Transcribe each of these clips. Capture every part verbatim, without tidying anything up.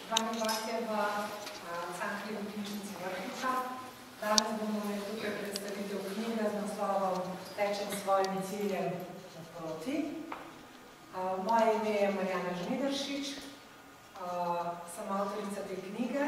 vami vas je v Cankarjevi knjižnici Vrhnica. Danes bomo imeli tukaj predstavitev knjige z naslovom Tečem svojim ciljem naproti. Moje ime je Marjana Žnidaršič, sem avtorica te knjige,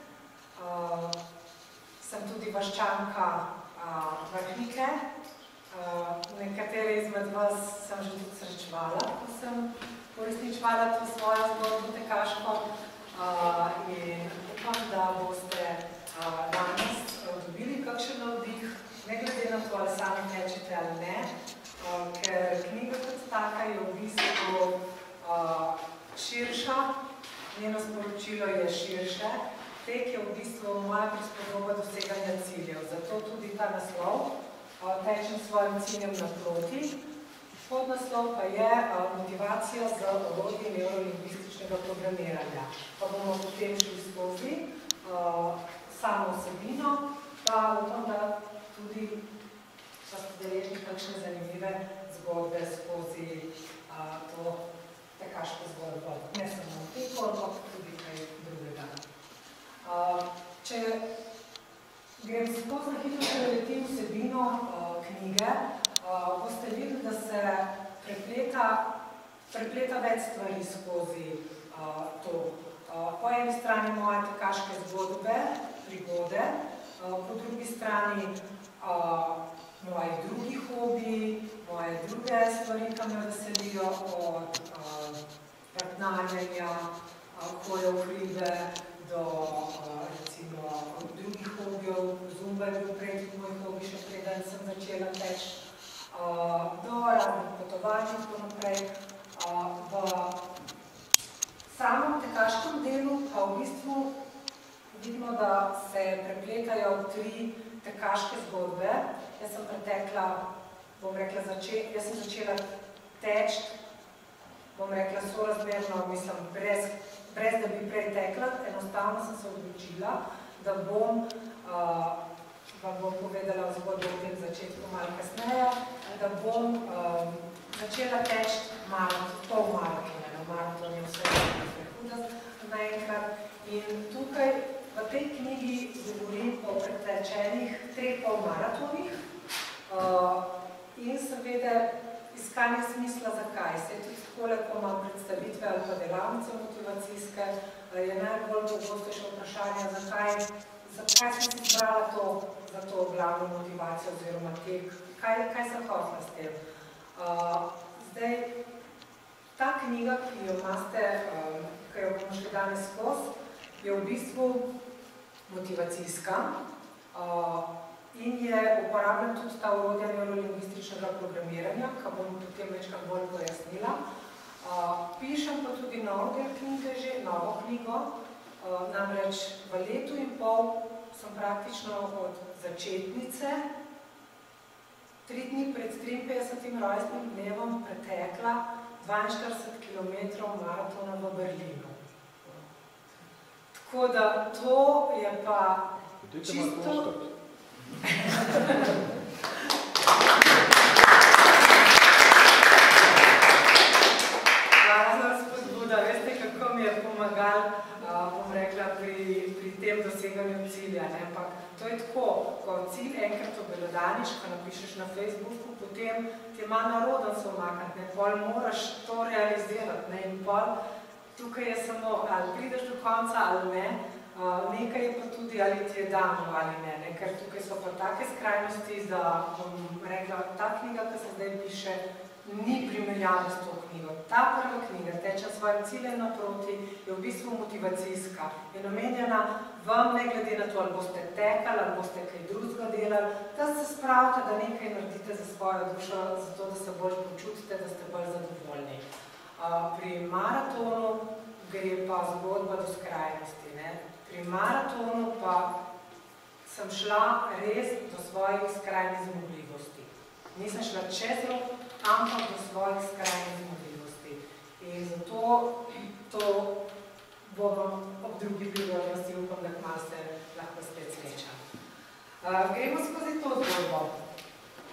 sem tudi vaščanka Vrhnike. Nekatere izmed vas sem že tudi srečevala, ko sem uresničevala to svojo zgodbo tekaško in upam, da boste danes dobili kakšen navdih, ne glede na to, ali sami tečete ali ne, ker knjiga kot taka je v bistvu širša, njeno sporočilo je širše. Tek je v bistvu moja prispodoba doseganja ciljev, zato tudi ta naslov Tečem svojim ciljem naproti. Podnaslov pa je motivacija za orodje neurolingvističnega programiranja. Pa bomo potem šli skozi samo vsebino, pa upam, da tudi pa ste deležni kakšne zanimive zgodbe skozi to tekaško zgodbo. Ne samo teko, ampak tudi kaj drugega. Če grem skozi na hitro preletim vsebino knjige, boste videli, da se prepleta več stvari skozi to. Po eni strani moje tekaške zgodbe, prigode, po drugi strani moji drugi hobi, moje druge stvari, ki me veselijo, od vrtnarjenja, hoje v hribe, do recimo drugih hobijev. Zumba je bil prej tudi moj hobi, še preden sem začela teč, do raznih potovanj in tako naprej. V samem tekaškem delu pa v bistvu vidimo, da se prepletajo tri tekaške zgodbe. Jaz sem pretekla, bom rekla, jaz sem začela teč, bom rekla, sorazmerno, mislim, brez brez da bi prej tekla, enostavno sem se odločila, da bom, vam bom povedala zgodbo o tem začetku malo kasneje, da bom začela teč pol maratone, na maratone vse huda naenkrat. In tukaj v tej knjigi govorim o pretečenih treh pol maratonih in seveda iskanje smisla, zakaj. Se tudi takole, ko imam predstavitve ali pa delavnice motivacijske, je najbolj pogostejše vprašanje, zakaj sem si izbrala za to glavno motivacijo oziroma tek, kaj sem hotela s tem. Zdaj, ta knjiga, ki jo imate, ki jo bomo šli danes skozi, je v bistvu motivacijska in je uporabljen tudi ta orodja neurolingvističnega programiranja, ki bom potem večkrat bolj pojasnila. Pišem pa tudi novo del knjige že, novo knjigo, namreč v letu in pol sem praktično od začetnice tri dni pred triinpetdesetim rojstnim dnevom pretekla dvainštirideset kilometrov maratona v Berlinu. Tako da to je pa čisto... Hvala za spodbuda. Veste, kako mi je pomagal, bom rekla, pri tem doseganju cilja. To je tako, ko cilj enkrat obelodaniš, ko napišeš na Facebooku, potem ti je malo narodno se omakati, pol moraš to realizirati in pol tukaj je samo, ali prideš do konca ali ne. Nekaj je pa tudi, ali ti je dano ali ne, ker tukaj so pa take skrajnosti, da bom rekla, ta knjiga, ki se zdaj piše, ni primerjava s to knjigo. Ta prva knjiga, Tečem svojim ciljem naproti, je v bistvu motivacijska. Je namenjena vam, ne glede na to, ali boste tekali, ali boste kaj drugega delali, da se spravite, da nekaj naredite za svojo dušo, zato da se bolj počutite, da ste bolj zadovoljni. Pri maratonu gre pa zgodba do skrajnosti. Pri maratonu pa sem šla res do svojih skrajnih zmogljivosti. Nisem šla čez rok, ampak do svojih skrajnih zmogljivosti. In zato to bom ob drugi priložnosti, upam, da kmalu se lahko spet srečam. Gremo skozi to zgodbo.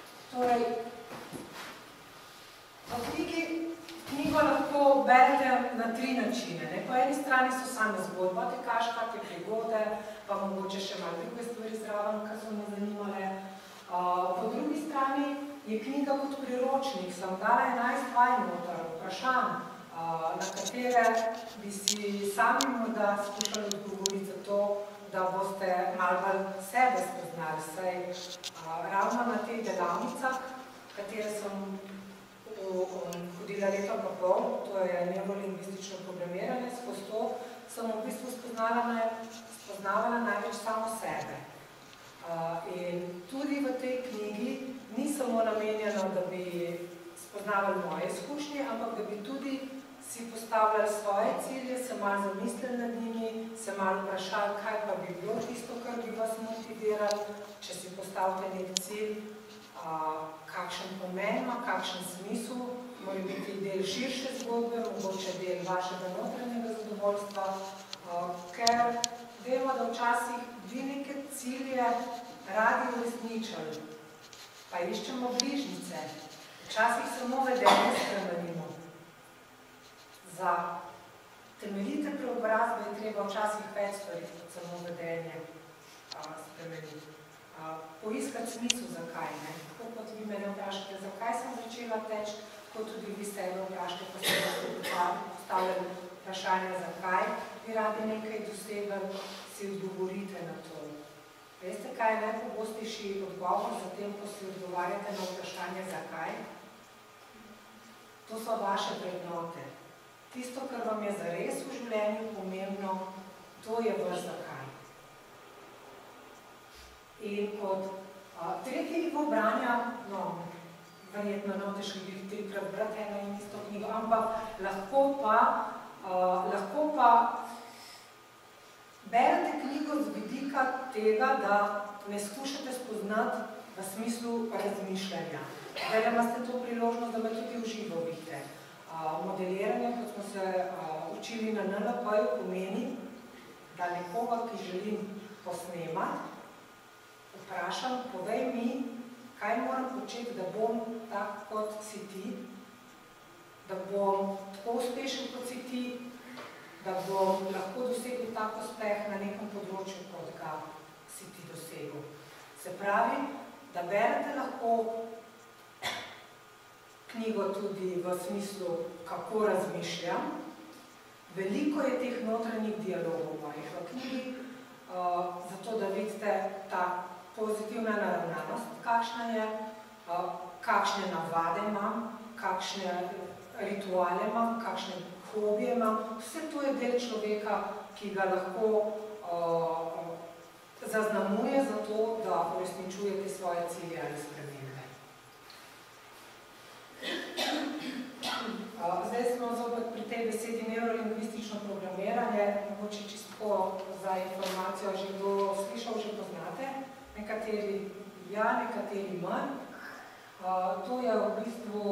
Torej, v knjigo lahko berete na tri načine. Po eni strani so same zgodba, tekaš, kakve prigode, pa mogoče še malo druge stvari zraven, kar so me zanimale. Po drugi strani je knjiga kot priročnik, sem dala enajst vaj noter, vprašanj, na katere bi si sami morda skušali odgovoriti za to, da boste malo bolj sebe spoznali. Saj ravno na teh delavnicah, katere sem hodila leto pa pol, to je neurolingvistično programiranje, skozi to sem v bistvu spoznavala največ samo sebe. In tudi v tej knjigi ni samo namenjeno, da bi spoznavali moje izkušnje, ampak da bi tudi si postavljali svoje cilje, se malo zamislili nad njimi, se malo vprašali, kaj pa bi bilo tisto, kar bi vas motivirali, če si postavite nek cilj, kakšen pomen ima, kakšen smisel, mora biti del širše zgodbe, mogoče del vašega notranjega zadovoljstva, ker vemo, da včasih bi neke cilje radi uresničili, pa iščemo bližnjice, včasih samo vedenje spremenimo. Za temeljite preobrazbe je treba včasih več stvari, kot samo vedenje spremeniti. Poiskati smisel, zakaj ne. Tako kot vi mene vprašate, zakaj sem začela teči, tako tudi vi sebe vprašate, ko ste postavljali vprašanje, zakaj bi radi nekaj dosegli, si odgovorite na to. Veste, kaj je najpogostejši odgovor za tem, ko si odgovarjate na vprašanje, zakaj? To so vaše vrednote. Tisto, kar vam je zares v življenju pomembno, to je vaš zakaj. In kot tretji nivo branja, no, verjetno ne boste šli trikrat brati eno in isto knjigo, ampak lahko pa, lahko pa berete knjigo z vidika tega, da me skušate spoznati v smislu razmišljanja. Zdaj imate to priložnost, da me tudi v živo vidite. Modeliranje, kot smo se učili na en el pe-ju, pomeni, da nekoga, ki želim posnemati, vprašam, povej mi, kaj moram početi, da bom tak, kot si ti, da bom tako uspešen, kot si ti, da bom lahko dosegel tak uspeh na nekem področju, kot ga si ti dosegel. Se pravi, da berete lahko knjigo tudi v smislu, kako razmišljam. Veliko je teh notranjih dialogov mojih v knjigi, zato da vidite ta pozitivna naravnanost, kakšna je, kakšne navade imam, kakšne rituale imam, kakšne hobije imam. Vse to je del človeka, ki ga lahko zaznamuje za to, da uresničujete svoje cilje ali spremembe. Zdaj smo zopet pri tej besedi neurolingvistično programiranje, mogoče čisto za informacijo že kdo slišal, že poznate. Nekateri ja, nekateri manj. To je v bistvu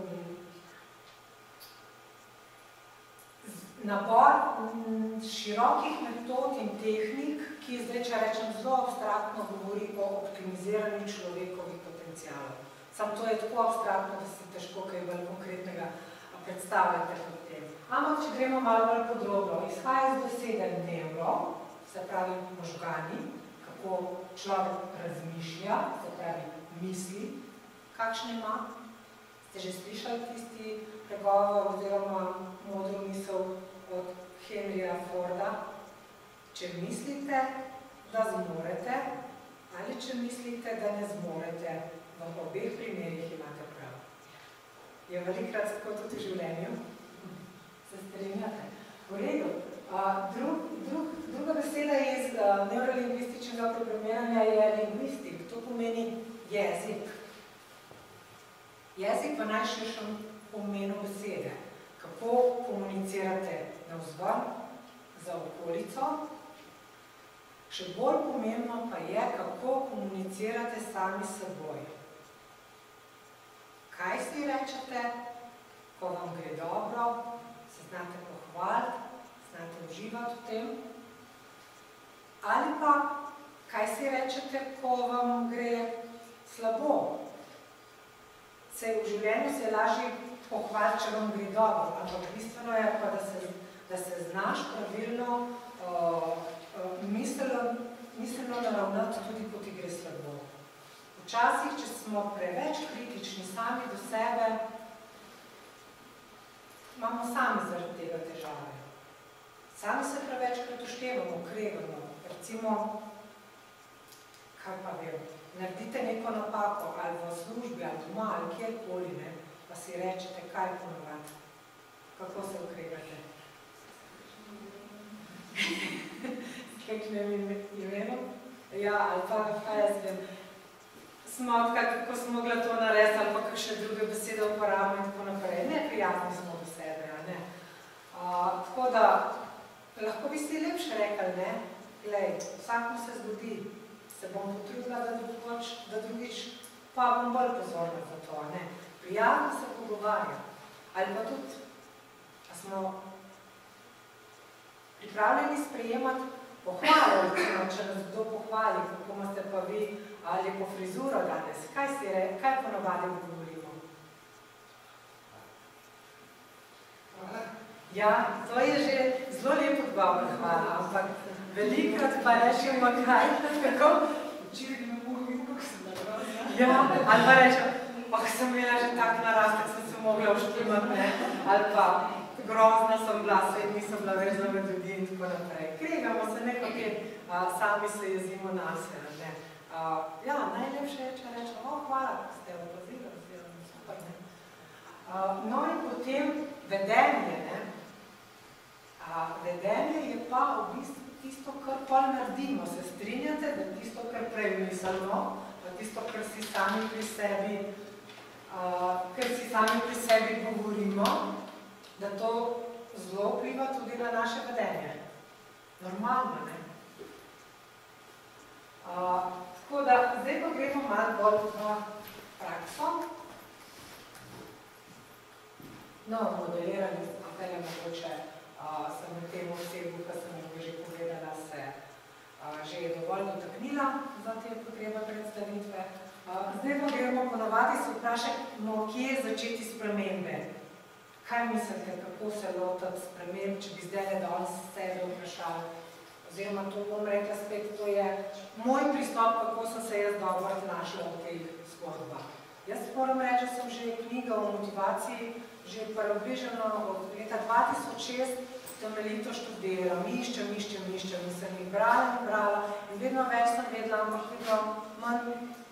nabor širokih metod in tehnik, ki zdaj, če rečem, zelo abstraktno govori o optimiziranju človekovih potencialov. Sam to je tako abstraktno, da si težko kaj bolj konkretnega predstavljate pod tem. Ampak, če gremo malo bolj podrobno, izhaja z besede neuro, se pravi možgani, kako človek razmišlja, se pravi misli, kakšne ima. Ste že slišali tisti pregovor oziroma modro misel od Henryja Forda? Če mislite, da zmorete, ali če mislite, da ne zmorete, v obeh primerih imate prav. Je velikrat tako tudi v življenju? Se strinjate? V redu. Druga beseda iz neurolingvističnega programiranja je lingvistik. To pomeni jezik. Jezik v najširšem pomenu besede. Kako komunicirate navzven, za okolico. Še bolj pomembno pa je, kako komunicirate sami s seboj. Kaj si rečete, ko vam gre dobro, se znate pohvaliti, znate uživati v tem? Ali pa, kaj si rečete, ko vam gre slabo? Se se v življenju se je lažje pohvaliti, če vam gre dobro, ampak bistveno je pa, da se, da se znaš pravilno uh, uh, misleno, misleno naravnati tudi, ko ti gre slabo. Včasih, če smo preveč kritični sami do sebe, imamo sami zaradi tega težave. Sami se prevečkrat uštevamo, krevamo, recimo, kaj pa vem, naredite neko napako, ali v službi, ali doma, ali kjerkoli, ne, pa si rečete, kaj ponovati, kako se ukrevate. S kakšnem imenom? Ja, ali pa, kaj jaz vem, smotka, kako smo mogla to narediti, ali pa kakšne druge besede uporabimo in tako naprej. Ne, prijatni smo do sebe, a ne. Uh, tako da, lahko bi si lepše rekli, ne, glej, vsak mu se zgodi, se bom potrudila, da drugoč, da drugič, pa bom bolj pozorna za to, ne. Prijatno se pogovarja. Ali pa tudi, a smo pripravljeni sprejemati pohvalo, recimo, če nas kdo pohvali, kako imate pa vi lepo frizuro danes. Kaj si re, kaj ponovadi govorimo? Ja, to je že zelo lep odgovor, hvala, ampak velikrat pa rečemo kaj, kako? Včeraj bi me mogla videti, kako sem nagrozila. Ja, ali pa rečem, oh, sem imela že tak narastek, sem se mogla uštimati, ne, ali pa grozna sem bila, svet nisem bila več za med ljudi in tako naprej. Kregamo se nekako, sami se jezimo nase, ne. Uh, ja, najlepše je, če rečem, o, hvala, ko ste opazili, oziroma super, ne. Uh, no in potem vedenje, ne. Uh, vedenje je pa v bistvu tisto, kar pa naredimo. Se strinjate, da tisto, kar premislimo, pa tisto, kar si sami pri sebi, uh, kar si sami pri sebi govorimo, da to zelo vpliva tudi na naše vedenje. Normalno, ne. Uh, tako da, zdaj pa gremo malo bolj v prakso. No, modelirali smo, da je mogoče, uh, sem v tem osebju, ki sem jo že povedala, se uh, že je dovolj dotaknila za te potrebe predstavitve. Uh, zdaj pa gremo ponavadi se vprašamo, kje začeti spremembe. Kaj mislite, kako se lotati sprememb, če bi zdaj danes sebe vprašali? Oziroma, to bom rekla spet, to je moj pristop, kako sem se jaz dobro našla v teh zgodbah. Jaz moram reči, da sem že knjiga o motivaciji že približno od leta dva tisoč šest temeljito študirala, iščem, iščem, iščem in sem jih brala in brala in vedno več sem vedela, ampak vedno manj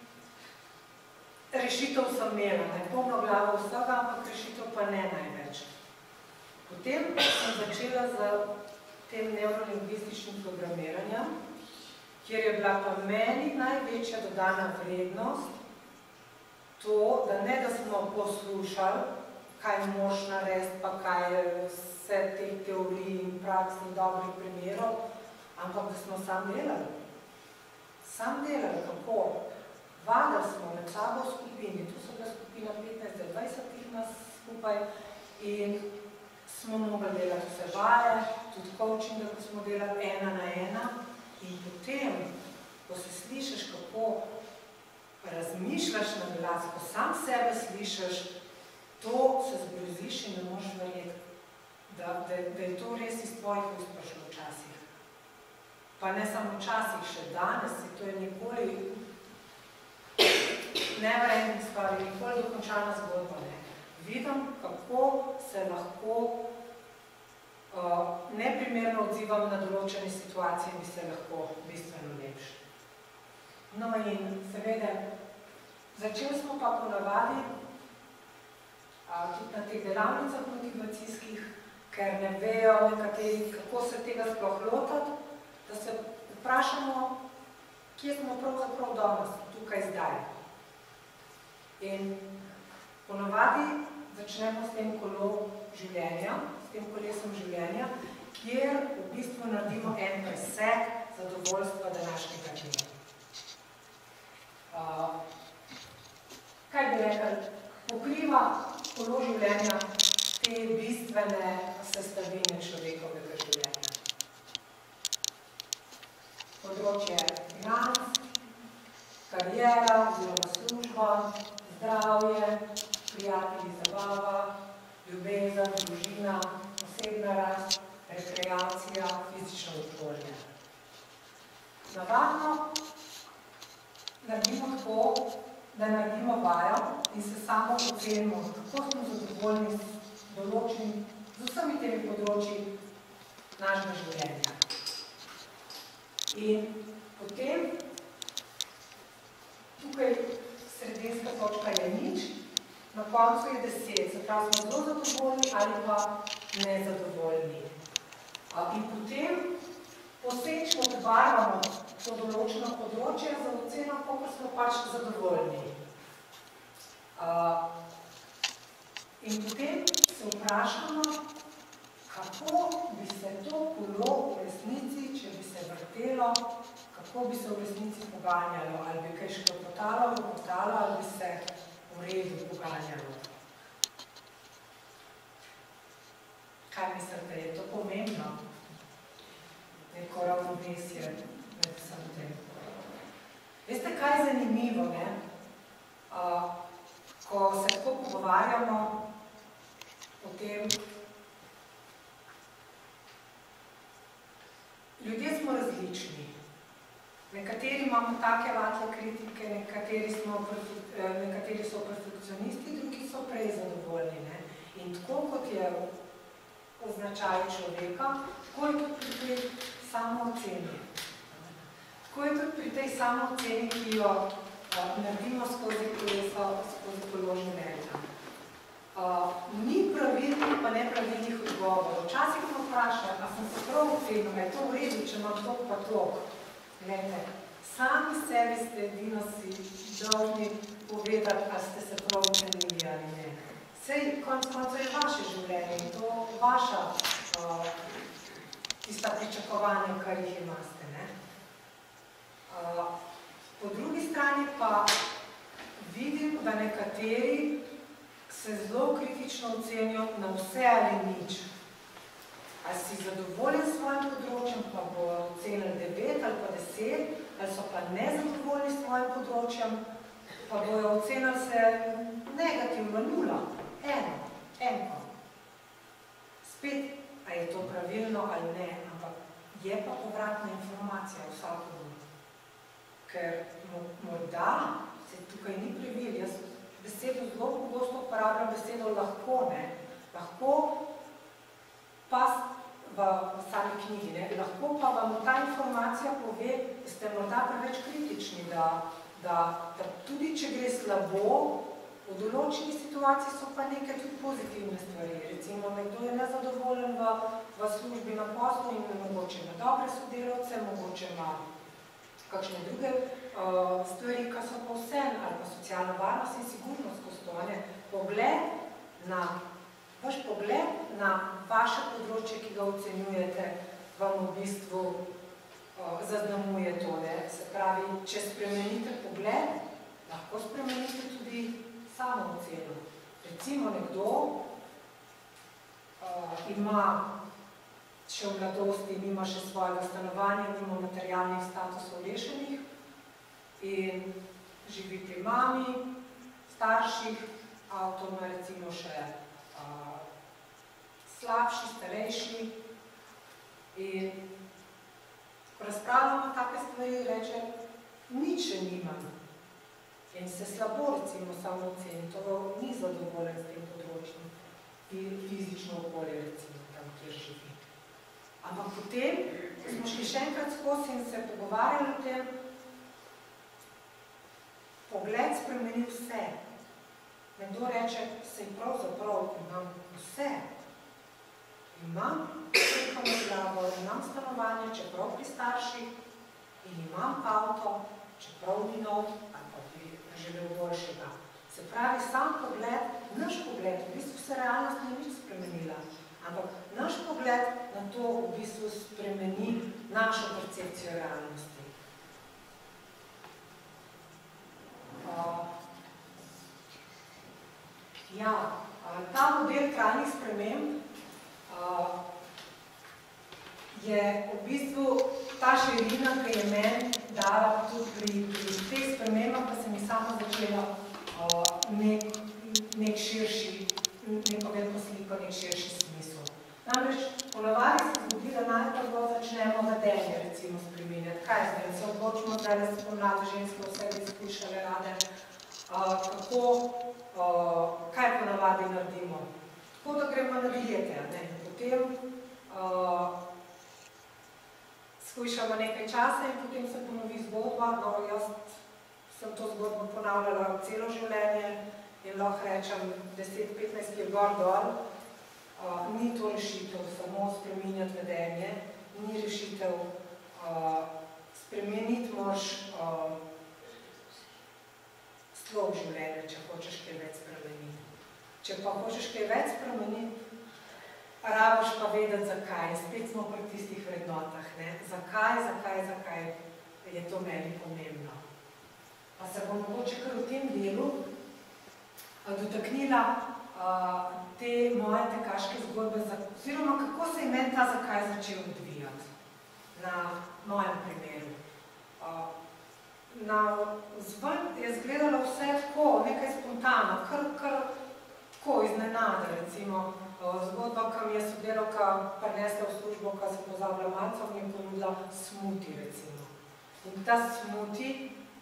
rešitev sem imela, ne polno glavo vsega, ampak rešitev pa ne največ. Potem sem začela z tem neurolingvističnim programiranjem, kjer je bila pa meni največja dodana vrednost to, da ne da smo poslušali, kaj moš narediti, pa kaj vse teh teorij in praks in dobrih primerov, ampak da smo sam delali. Sam delali, kako? Vadali smo med sabo v skupini, tu so bila skupina petnajst do dvajset nas skupaj in smo mogli delati vse vaje, tudi coachinga, ko smo delali ena na ena in potem, ko se slišiš, kako razmišljaš na glas, ko sam sebe slišiš, to se zgroziš in ne možeš verjeti, da, da, da je to res iz tvojih ust prišlo včasih. Pa ne samo včasih, še danes, to je nikoli never ending story, nikoli dokončana zgodba, ne. Vidim, kako se lahko uh, neprimerno odzivam na določene situacije in bi se lahko bistveno lepši. No in seveda, začeli smo pa ponavadi uh, tudi na teh delavnicah motivacijskih, ker ne vejo nekateri, kako se tega sploh lotati, da se vprašamo, kje smo pravzaprav danes, tukaj zdaj. In ponavadi začnemo s tem kolo življenja, s tem kolesom življenja, kjer v bistvu naredimo en preseg zadovoljstva današnjega dneva. Uh, kaj bi rekel? Pokriva kolo življenja te bistvene sestavine človekovega življenja. Področje financ, karijera oziroma služba, zdravje, prijatelji, zabava, ljubezen, družina, osebna rast, rekreacija, fizično okolje. Navadno naredimo tako, da naredimo vajo in se samo ocenimo, kako smo zadovoljni z določenim, z vsemi temi področji našega življenja. In potem tukaj sredinska točka je nič, na koncu je deset, se pravi smo zelo zadovoljni ali pa nezadovoljni. In potem posečno odbarvamo to določeno področje za oceno, koliko smo pač zadovoljni. In potem se vprašamo, kako bi se to kolo v resnici, če bi se vrtelo, kako bi se v resnici poganjalo, ali bi kaj škropotalo, škropotalo, ali bi se v redu poganjalo. Kaj mislite, je to pomembno? Neko ravnovesje med vsem tem. Veste, kaj je zanimivo, ne? Ko se tako pogovarjamo o tem, ljudje smo različni. Nekateri imamo take vatle kritike, nekateri, smo, nekateri so perfekcionisti, drugi so prej zadovoljni. Ne? In tako kot je označaj človeka, tako je tudi pri tej samooceni. Tako je tudi pri tej samooceni, ki jo naredimo skozi koleso, skozi kolo življenja. Ni pravilnih pa nepravilnih odgovorov. Včasih me vprašajo, a sem se prav ocenil, je to v redu, če imam tok pa tok. Glede, sami sebi ste edino si dolžni povedati, a ste se prav ocenili ali ne. Sej, konc konca je vaše življenje in to vaša uh, tista pričakovanja, kar jih imate. Ne? Uh, po drugi strani pa vidim, da nekateri se zelo kritično ocenijo na vse ali nič. Ali si zadovoljen s svojim področjem, pa bo ocenili devet ali pa deset, ali so pa nezadovoljni s svojim področjem, pa bojo ocenili se negativno nula. Eno, enko. Spet, a je to pravilno ali ne, ampak je pa povratna informacija vsakomu. Ker morda se tukaj ni previl, jaz besedo zelo pogosto uporabljam besedo lahko, ne. Lahko pa v sami knjigi, ne. Lahko pa vam ta informacija pove, da ste morda preveč kritični, da, da, da tudi če gre slabo, v določeni situaciji so pa nekaj tudi pozitivne stvari. Recimo, nekdo je nezadovoljen v, v službi na poslu in mogoče ima dobre sodelavce, mogoče ima kakšne druge uh, stvari, ki so pa vse, ali pa socialna varnost in sigurnost, ko stojne. Pogled na, vaš pogled na vaše področje, ki ga ocenjujete, vam v bistvu uh, zaznamuje to. Ne? Se pravi, če spremenite pogled, lahko spremenite tudi samo oceno. Recimo nekdo uh, ima še v mladosti, nima še svojega stanovanja, nima materialnih statusov rešenih in živi pri mami, starših, avto ima recimo še uh, slabši, starejši in ko razpravljamo take stvari, reče, nič še nimam. In se slabo, recimo, samo oceni, to ni zadovoljen s tem področjem, fizično okolje, recimo, tam, kjer živi. Ampak potem, ko smo šli še enkrat skozi in se pogovarjali o tem, pogled spremeni vse. Nekdo reče, sej pravzaprav imam vse. Imam vsekamo glavo, imam stanovanje, čeprav pri starših, in imam avto, čeprav ni nov, želel boljšega. Se pravi, sam pogled, naš pogled, v bistvu se realnost ni nič spremenila, ampak naš pogled na to v bistvu spremeni našo percepcijo realnosti. Uh, ja, uh, ta model trajnih sprememb uh, je v bistvu ta širina, ki je meni dala tudi pri, pri teh spremembah, pa sem jih sama začela uh, nek, nek širši, neko veliko sliko, nek širši smisel. Namreč, ponavadi se zgodi, da najprvo začnemo vedenje, recimo, spreminjati. Kaj zdaj? Se odločimo, zdaj da se pomlade ženske vse izkušale rade. Kako, kaj ponavadi naredimo? Tako, da gremo na diete, ne? Potem skušamo nekaj časa in potem se ponovi zgodba. No, jaz sem to zgodbo ponavljala celo življenje in lahko rečem deset petnajst je gor dol. Ni to rešitev, samo spreminjati vedenje, ni rešitev, spremeniti moraš slog življenja, če hočeš kaj več spremeniti. Če pa hočeš kaj več spremeniti, rabiš pa vedeti zakaj. Spet smo pri tistih vrednotah, ne? Zakaj, zakaj, zakaj je to meni pomembno. Pa se bom mogoče kar v tem delu dotaknila te moje tekaške zgodbe, oziroma kako se je meni ta zakaj začel odvijati na mojem primeru. Na zven je izgledalo vse tako, nekaj spontano, kar tako iznenada, recimo. Zgodba, ki mi je sodelavka prinesla v službo, ko sem pozabila malce, mi je ponudila smuti, recimo. In ta smuti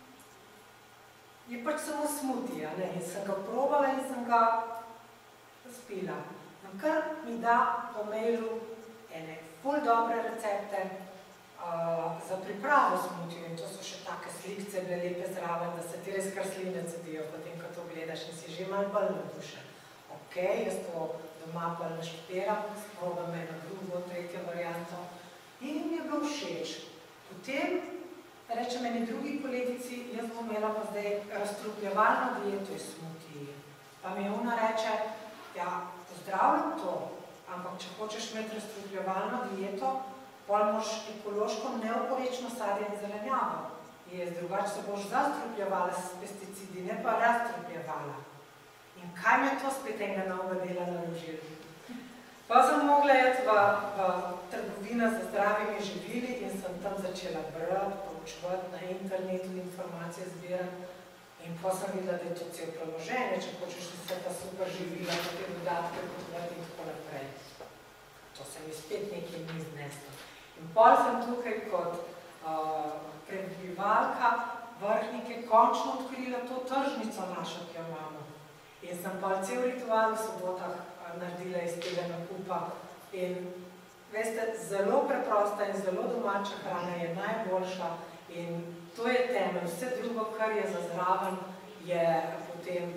je pač samo smuti, ne? In sem ga probala in sem ga spila. In kar mi da po mailu ene ful dobre recepte za pripravo smutiju. In to so še take slikce, bile lepe zraven, da se ti res kar sline cedijo, potem, ko to gledaš in si že malo bolj navdušen. Ok, jaz to doma bolj naštudiram, sprobam eno drugo, tretjo varianto. In mi je bilo všeč. Potem rečem eni drugi kolegici, jaz bom imela pa zdaj razstrupljevalno dieto iz smutiji. Pa mi ona reče, ja, pozdravljam to, ampak če hočeš imeti razstrupljevalno dieto, potem moraš ekološko neoporečno sadje in zelenjavo. Jaz drugače se boš zastrupljevala s pesticidi, ne pa razstrupljevala. In kaj me to spet enega novega dela naložili? Pa sem mogla jeti v trgovino za zdravimi živili in sem tam začela brati, poučevati na internetu, informacije zbirati. In pa sem videla, da je to cel premoženje, če hočeš vse ta super živila, pa te dodatke kupovati in tako naprej. To se mi spet nekaj ni zneslo. In pol sem tukaj kot prebivalka Vrhnike končno odkrila to tržnico našo, ki jo imamo. In sem pa cel ritual v sobotah naredila iz tega nakupa. In veste, zelo preprosta in zelo domača hrana je najboljša in to je temelj. Vse drugo, kar je za zraven, je potem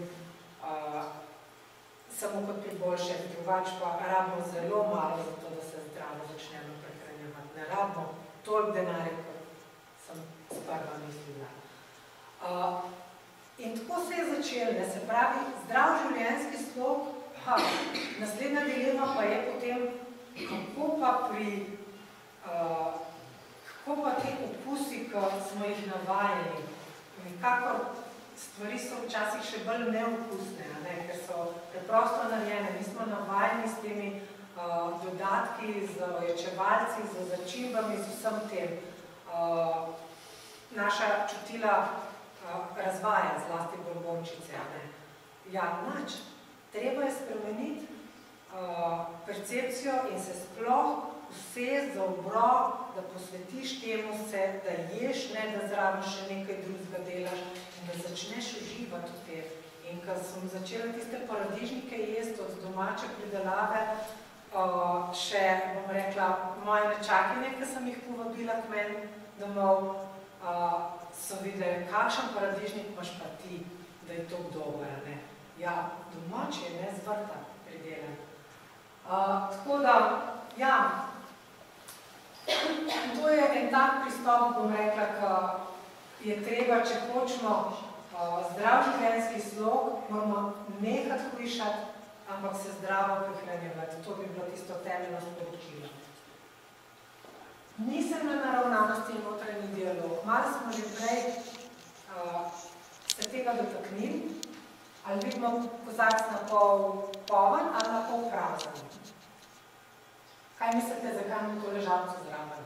samo kot priboljšek. Drugač pa rabimo zelo malo za to, da se zdravo začnemo prehranjevati. Ne rabimo toliko denarja, kot sem sprva mislila. In tako se je začelo, ne, se pravi, zdrav življenjski slog, ha, naslednja dilema pa je potem, kako pa pri, kako pa te okusi, ko smo jih navajeni. Nekako stvari so včasih še bolj neokusne, ne, ker so preprosto narejene, mi smo navajeni s temi dodatki, z ojačevalci, z začimbami, z vsem tem. Naša čutila razvaja, zlasti bombončice. Ja, nič. Treba je spremeniti percepcijo in se sploh vsesti za obrok, da posvetiš temu se, da ješ, ne da zraven še nekaj drugega delaš in da začneš uživati v tem. In ko sem začela tiste paradižnike jesti od domače pridelave, še, bom rekla, moje nečakinje, ki sem jih povabila k meni domov, so videli, kakšen paradižnik imaš pa ti, da je to dober, ne. Ja, domač je, ne, z vrta pridelan. Tako da, ja, to je en tak pristop, bom rekla, ki je treba, če hočemo zdrav življenjski slog, moramo nehati hujšati, ampak se zdravo prehranjevati. To bi bilo tisto temeljno sporočilo. Nisem na naravnanosti in notranji dialog. Malo smo že prej se tega dotaknili, ali vidimo kozarec na pol poln ali na pol prazen. Kaj mislite, zakaj imamo to ležalco zraven?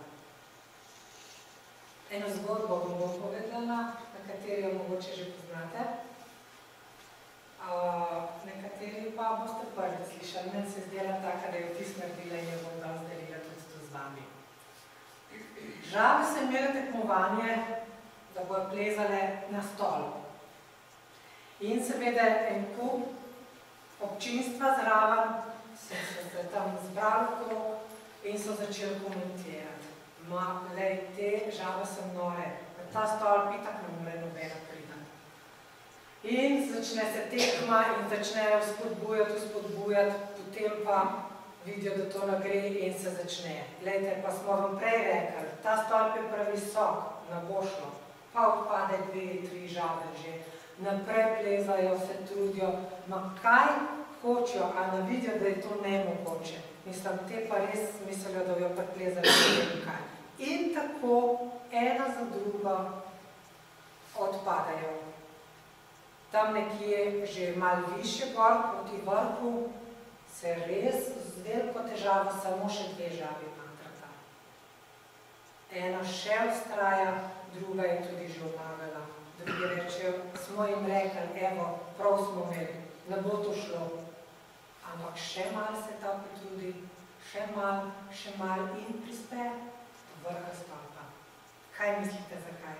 Eno zgodbo vam bom povedala, na kateri jo mogoče že poznate. Nekateri pa boste prvi slišali, meni se zdela taka, da je vtis naredila in jo bom danes delila tudi to z vami. Žabe so imele tekmovanje, da bojo plezale na stol. In seveda en kup občinstva zraven so se tam zbrali okrog in so začeli komentirati. Ma, lej, te žabe so nore, na ta stol itak ne more nobena priti. In začne se tekma in začnejo spodbujati, spodbujati, potem pa vidijo, da to ne gre in se začne. Glejte, pa smo vam prej rekli, ta stolp je previsok, ne bo šlo, pa odpade dve, tri žabe že, naprej plezajo, se trudijo, ma kaj hočejo, a ne vidijo, da je to nemogoče. Mislim, te pa res mislijo, da jo preplezali ne kaj. In tako ena za drugo odpadajo. Tam nekje že malo više gor, proti vrhu, se res z veliko težavo samo še dve žabi matrata. Ena še vztraja, druga je tudi že omagala. Drugi rečejo, smo jim rekli, evo, prav smo imeli, ne bo to šlo. Ampak še malo se ta potrudi, še malo, še malo in prispe vrha stolpa. Kaj mislite, zakaj?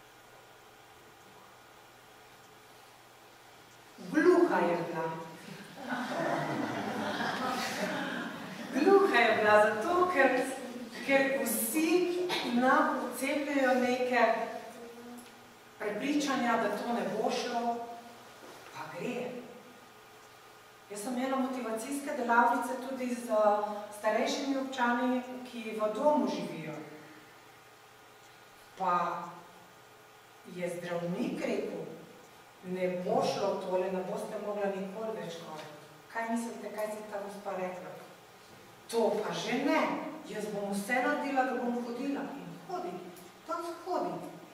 Gluha je bila. Gluha je bila zato, ker, ker vsi nam vcepljajo neke prepričanja, da to ne bo šlo, pa gre. Jaz sem imela motivacijske delavnice tudi z starejšimi občani, ki v domu živijo. Pa je zdravnik rekel, ne bo šlo tole, ne boste mogla nikoli več govoriti. Kaj mislite, kaj si ta gospa rekla? To pa že ne. Jaz bom vse naredila, da bom hodila. In hodi. Tam hodi.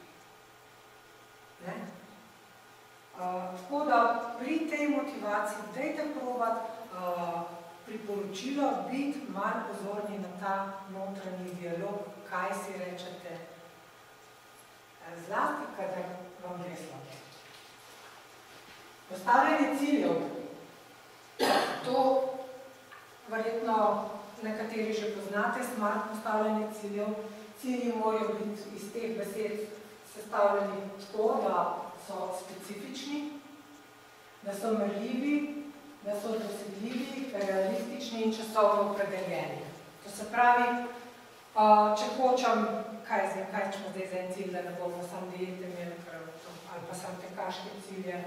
Ne? Tako da pri tej motivaciji dajte probati priporočilo biti malo pozorni na ta notranji dialog, kaj si rečete. Zlasti, kadar vam gre slabo. Postavljanje ciljev. To verjetno nekateri že poznate, smart postavljanje ciljev. Cilji morajo biti iz teh besed sestavljeni tako, da so specifični, da so merljivi, da so dosegljivi, realistični in časovno opredeljeni. To se pravi, če hočem, kaj zdaj, kaj ćemo zdaj za en cilj, da ne bomo sam diete imeli, ali pa sam tekaške cilje,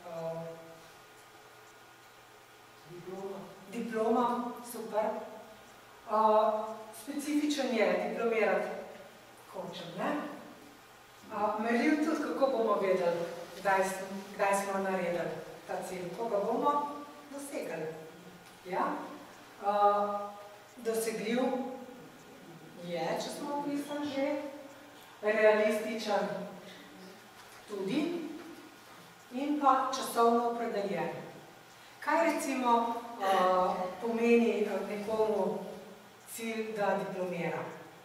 Diploma. Diploma, super. Specifičen je diplomirati hočem, ne? Meril tudi, kako bomo vedeli, kdaj smo naredili ta cilj, ko ga bomo dosegali. Ja? Dosegljiv je, če smo opisali že, realističen tudi in pa časovno opredeljen. Kaj recimo pomeni nekomu cilj, da diplomira?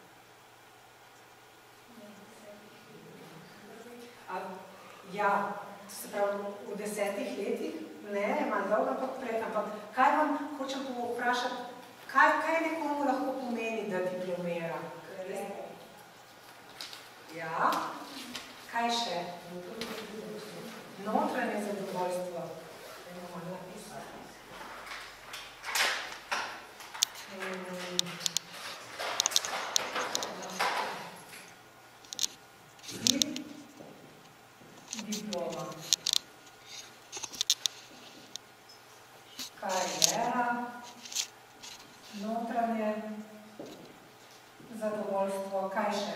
Ja, se pravi, v desetih letih, ne, malo dolgo, ampak prej, ampak kaj vam hočem vprašati, kaj nekomu lahko pomeni, da diplomira? Ja, kaj še? Notranje zadovoljstvo. Diploma. Kariera. Notranje zadovoljstvo. Kaj še?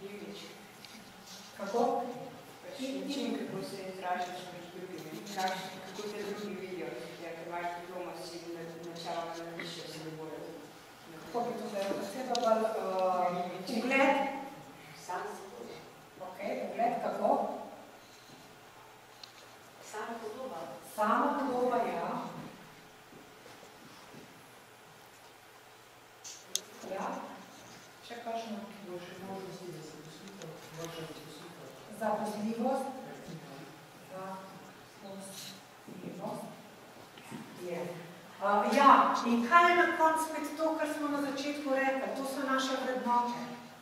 Kako? Način, kako se izražaš med drugimi, kako te drugi vidijo, ker imaš diploma, si načeloma na više se ne bojo. Kako bi to zdaj posebej bolj ugled? Sam se bojo. Ok, ugled kako? Sama podoba. Sama podoba, ja. Ja, še kakšno? Boljše možnosti za zaposlitev, boljša zaposlitev. Zaposljivost. Zaposljivost. je. Uh, ja, in kaj je na koncu spet to, kar smo na začetku rekli? To so naše vrednote.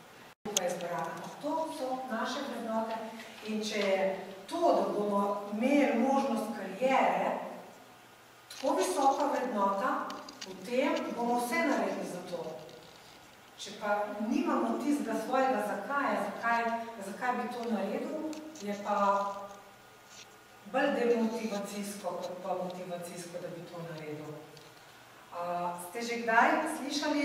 To so naše vrednote in če je to, da bomo imeli možnost karijere, tako visoka vrednota, potem bomo vse naredili za to. Če pa nimamo tistega svojega zakaj, zakaj, zakaj bi to naredil, je pa bolj demotivacijsko, kot pa motivacijsko, da bi to naredil. Uh, ste že kdaj slišali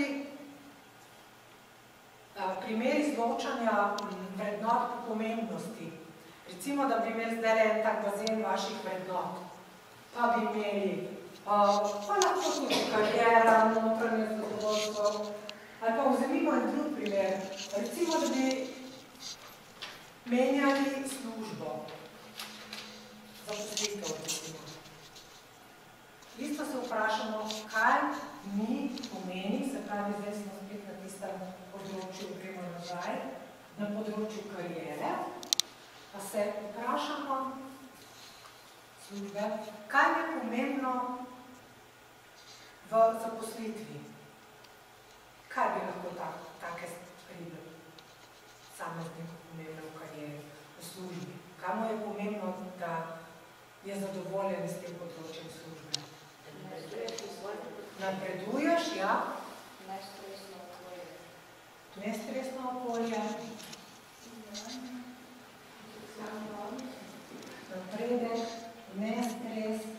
uh, primer izločanja vrednot po pomembnosti? Recimo, da bi imeli zdaj en tak bazen vaših vrednot, pa bi imeli uh, pa lahko tudi karijera, notranje zadovoljstvo, ali pa vzemimo en drug primer. Recimo, da bi menjali službo. Zaposlitev, recimo. Isto se vprašamo, kaj mi pomeni, se pravi, zdaj smo spet na tistem področju, gremo nazaj, na področju karijere, pa se vprašamo službe, kaj je pomembno v zaposlitvi. Kaj bi lahko tak, take stvari samezniku pomembno v karijeri, v službi? Kaj mu je pomembno, da je zadovoljen s tem področjem službe? Napreduješ, ja? Nestresno okolje. Nestresno okolje. Napredek, nestres,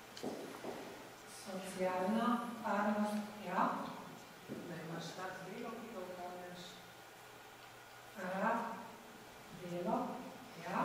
socialna varnost, ja? Da imaš tak delo, ki ga upravljaš. Aha, delo, ja.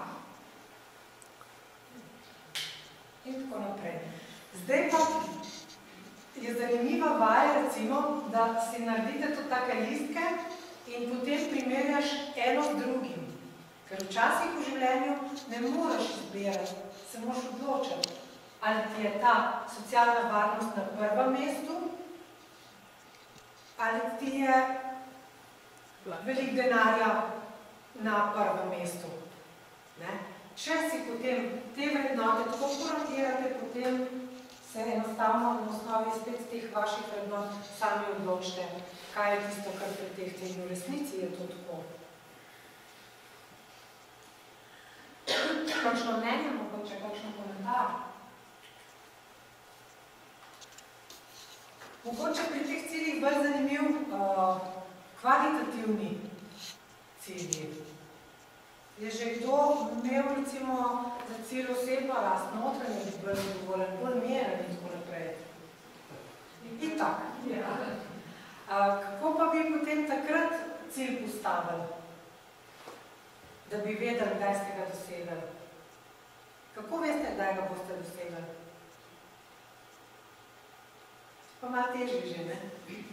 In tako naprej. Zdaj pa je zanimiva vaja, recimo, da si naredite tudi take listke in potem primerjaš eno z drugim. Ker včasih v življenju ne moreš izbirati, se moraš odločiti, ali ti je ta socialna varnost na prvem mestu, ali ti je veliko denarja na prvem mestu. Ne? Če si potem te vrednote tako poratirate, potem se enostavno na osnovi spet teh vaših vrednot sami odločite, kaj je tisto, kar pretehtite. V resnici je to tako. Kakšno mnenje, mogoče kakšno komentar? Mogoče pri teh ciljih bolj zanimiv uh, kvalitativni cilji. Je že kdo imel, recimo, za cilj osebno rast, notranje biti bolj zadovoljen, bolj meren in tako naprej? In tako. Ja. Uh, kako pa bi potem takrat cilj postavili? Da bi vedeli, kdaj ste ga dosegli? Kako veste, kdaj ga boste dosegli? Pa malo težje že, ne?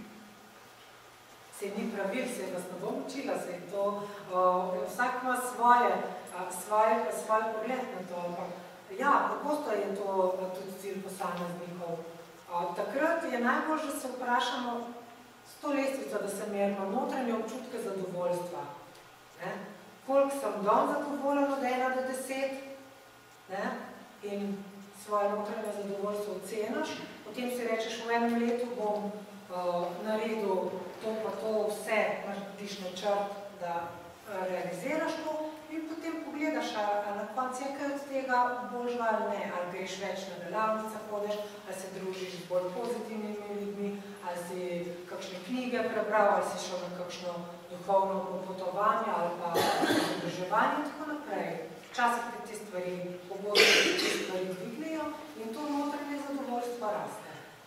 Se ni pravil, se vas ne bom učila, se je to, uh, vsak ima svoje, uh, svoje, svoj pogled na to, ampak ja, pogosto je to uh, tudi cilj posameznikov. Uh, takrat je najbolj, da se vprašamo s to lestvico, da se merimo notranje občutke zadovoljstva. Ne? Koliko sem dom zadovoljen od ena do deset, ne? In svoje notranje zadovoljstvo oceniš, potem si rečeš, v enem letu bom uh, naredil to pa to vse, narediš načrt, da uh, realiziraš to in potem pogledaš, ali na koncu je kaj od tega božva ali ne, ali greš več na delavnicah, hodeš, ali se družiš z bolj pozitivnimi ljudmi, ali si kakšne knjige prebral, ali si šel na kakšno duhovno popotovanje ali pa izobraževanje in tako naprej. Včasih te te stvari, pogosto te stvari dvignejo in to notranje zadovoljstvo raste.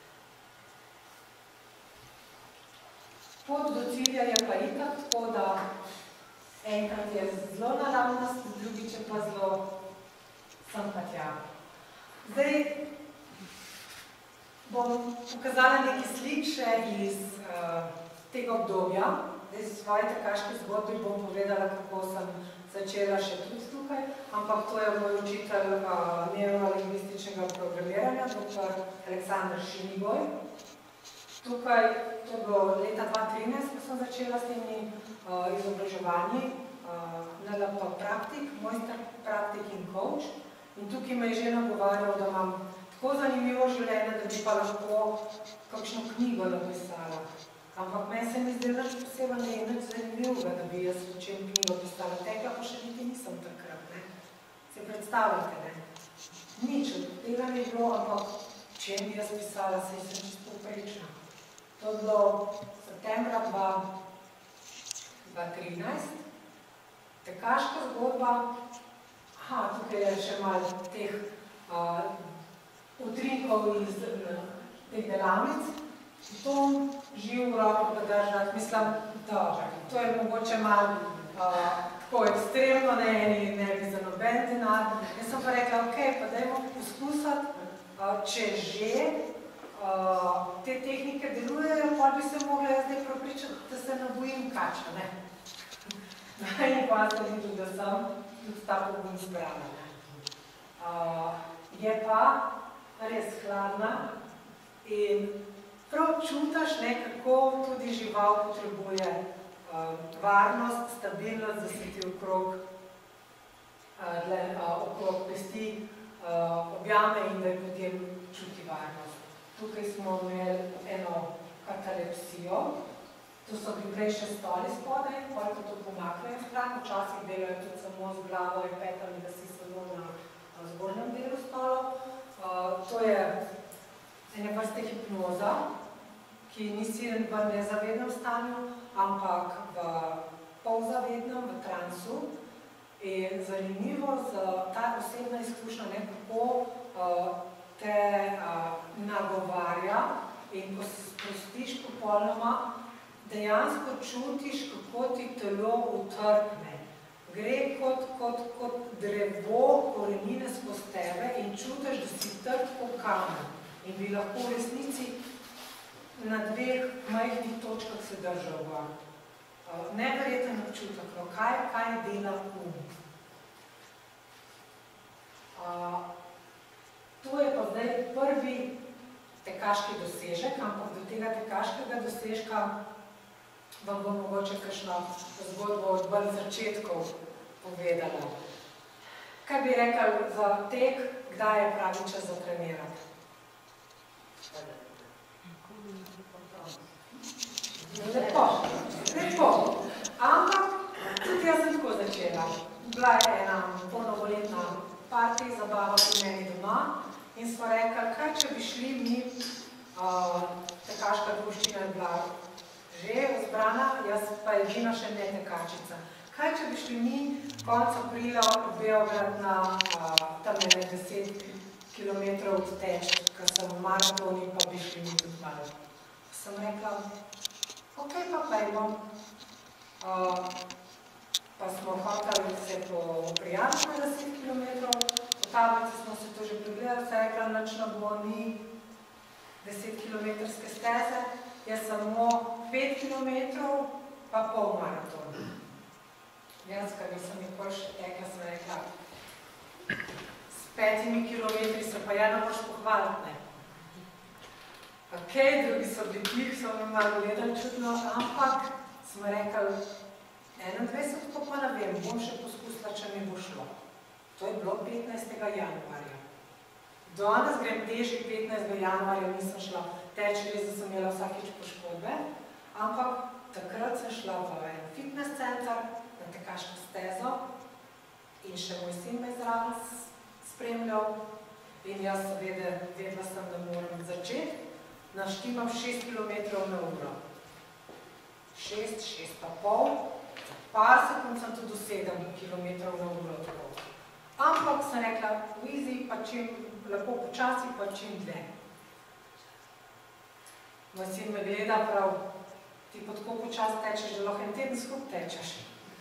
Pot do cilja je pa itak tako, da enkrat je zelo naravnost, drugič je pa zelo sem pa tja. Zdaj bom pokazala nekaj slik še iz uh, tega obdobja. Zdaj z svoje tekaške zgodbe bom povedala, kako sem začela še tudi tukaj, ampak to je moj učitelj uh, neurolingvističnega programiranja, doktor Aleksandr Šinigoj. Tukaj, to je bilo leta dva tisoč trinajst, ko sem začela s temi uh, izobraževanji, uh, N L P praktik, mojster praktik in coach. In tukaj me je že nagovarjal, da imam tako zanimivo življenje, da bi pa lahko kakšno knjigo napisala. Ampak meni se mi zdaj nič posebej ne je nič zanimivega, da bi jaz v čem knjigo pisala. Tekla pa še niti nisem takrat, ne. Se predstavljate, ne. Nič od tega ni bilo, ampak čem bi jaz pisala, se sem čisto uprečna. To je bilo septembra dva tisoč trinajst. Tekaška zgodba. Aha, tukaj je še malo teh uh, utrinkov iz uh, teh delavnic. To živ v roki podržati, mislim, da to je mogoče malo uh, tako ekstremno, ne eni ne bi za noben denar. Jaz sem pa rekla, ok, pa dajmo poskusati, uh, če že uh, te tehnike delujejo, pa bi se mogla jaz zdaj prepričati, da se ne bojim kača, ne. In pa se ni tudi, da sem tudi ta pogum zbrala, ne. Uh, je pa res hladna in prav čutaš, ne, kako tudi žival potrebuje uh, varnost, stabilnost, da se ti okrog, uh, dle, uh, okrog pesti uh, objame in da je potem čuti varnost. Tukaj smo imeli eno katalepsijo, to so bili prej še stoli spodaj, koliko to pomaknejo stran, včasih delajo tudi samo z glavo in petami, da si samo na uh, zgornjem delu stolo. Uh, to je ene vrste hipnoza, ki nisi v nezavednem stanju, ampak v polzavednem, v transu. In zanimivo za ta osebna izkušnja, ne, kako uh, te uh, nagovarja in ko se sprostiš popolnoma, dejansko čutiš, kako ti telo utrpne. Gre kot, kot, kot drevo, korenine skozi tebe in čutiš, da si trd kot kamen. In bi lahko v resnici na dveh majhnih točkah se držal gor. Uh, neverjeten občutek, no, kaj, kaj dela um. Uh, to je pa zdaj prvi tekaški dosežek, ampak do tega tekaškega dosežka vam bom mogoče kakšno zgodbo od bolj začetkov povedala. Kaj bi rekel za tek, kdaj je pravi čas za trenirati? Lepo, lepo. Ampak tudi jaz sem tako začela. Bila je ena polnovoletna party, zabava pri meni doma in smo rekli, kaj če bi šli mi, uh, tekaška druščina je bila že zbrana, jaz pa je edina še ne tekačica. Kaj če bi šli mi konec aprila v Beograd na uh, tam ene deset kilometrov teč, ker sem v maratoni, pa bi šli mi tudi malo. Sem rekla, ok, pa pejmo. Uh, pa smo hoteli se poprijati na deset kilometrov, po tablici smo se to že pregledali, se rekla, nič ne bo ni deset kilometrske steze, je samo pet kilometrov, pa pol maraton. Jaz, ker nisem nikoli še tekla, sem rekla, s petimi kilometri se pa ja ne moraš pohvaliti, ne. Ok, drugi so bili tih, so me malo gledali čudno, ampak smo rekli, enaindvajset, to pa ne vem, bom še poskusila, če mi bo šlo. To je bilo petnajstega januarja. Danes grem težji petnajstega januarja, nisem šla teč, res, da sem imela vsakič poškodbe, ampak takrat sem šla v en fitness center, na tekaško stezo in še moj sin me zraven spremljal in jaz seveda vedela sem, da moram začeti. Naštimam šest kilometrov na uro. Šest, šest pa pol, par sekund sem tudi sedem kilometrov na uro tako. Ampak sem rekla, v easy, pa čim lepo počasi, pa čim dve. Moj sin me gleda prav, ti pa tako počasi tečeš, da lahko en teden skup tečeš.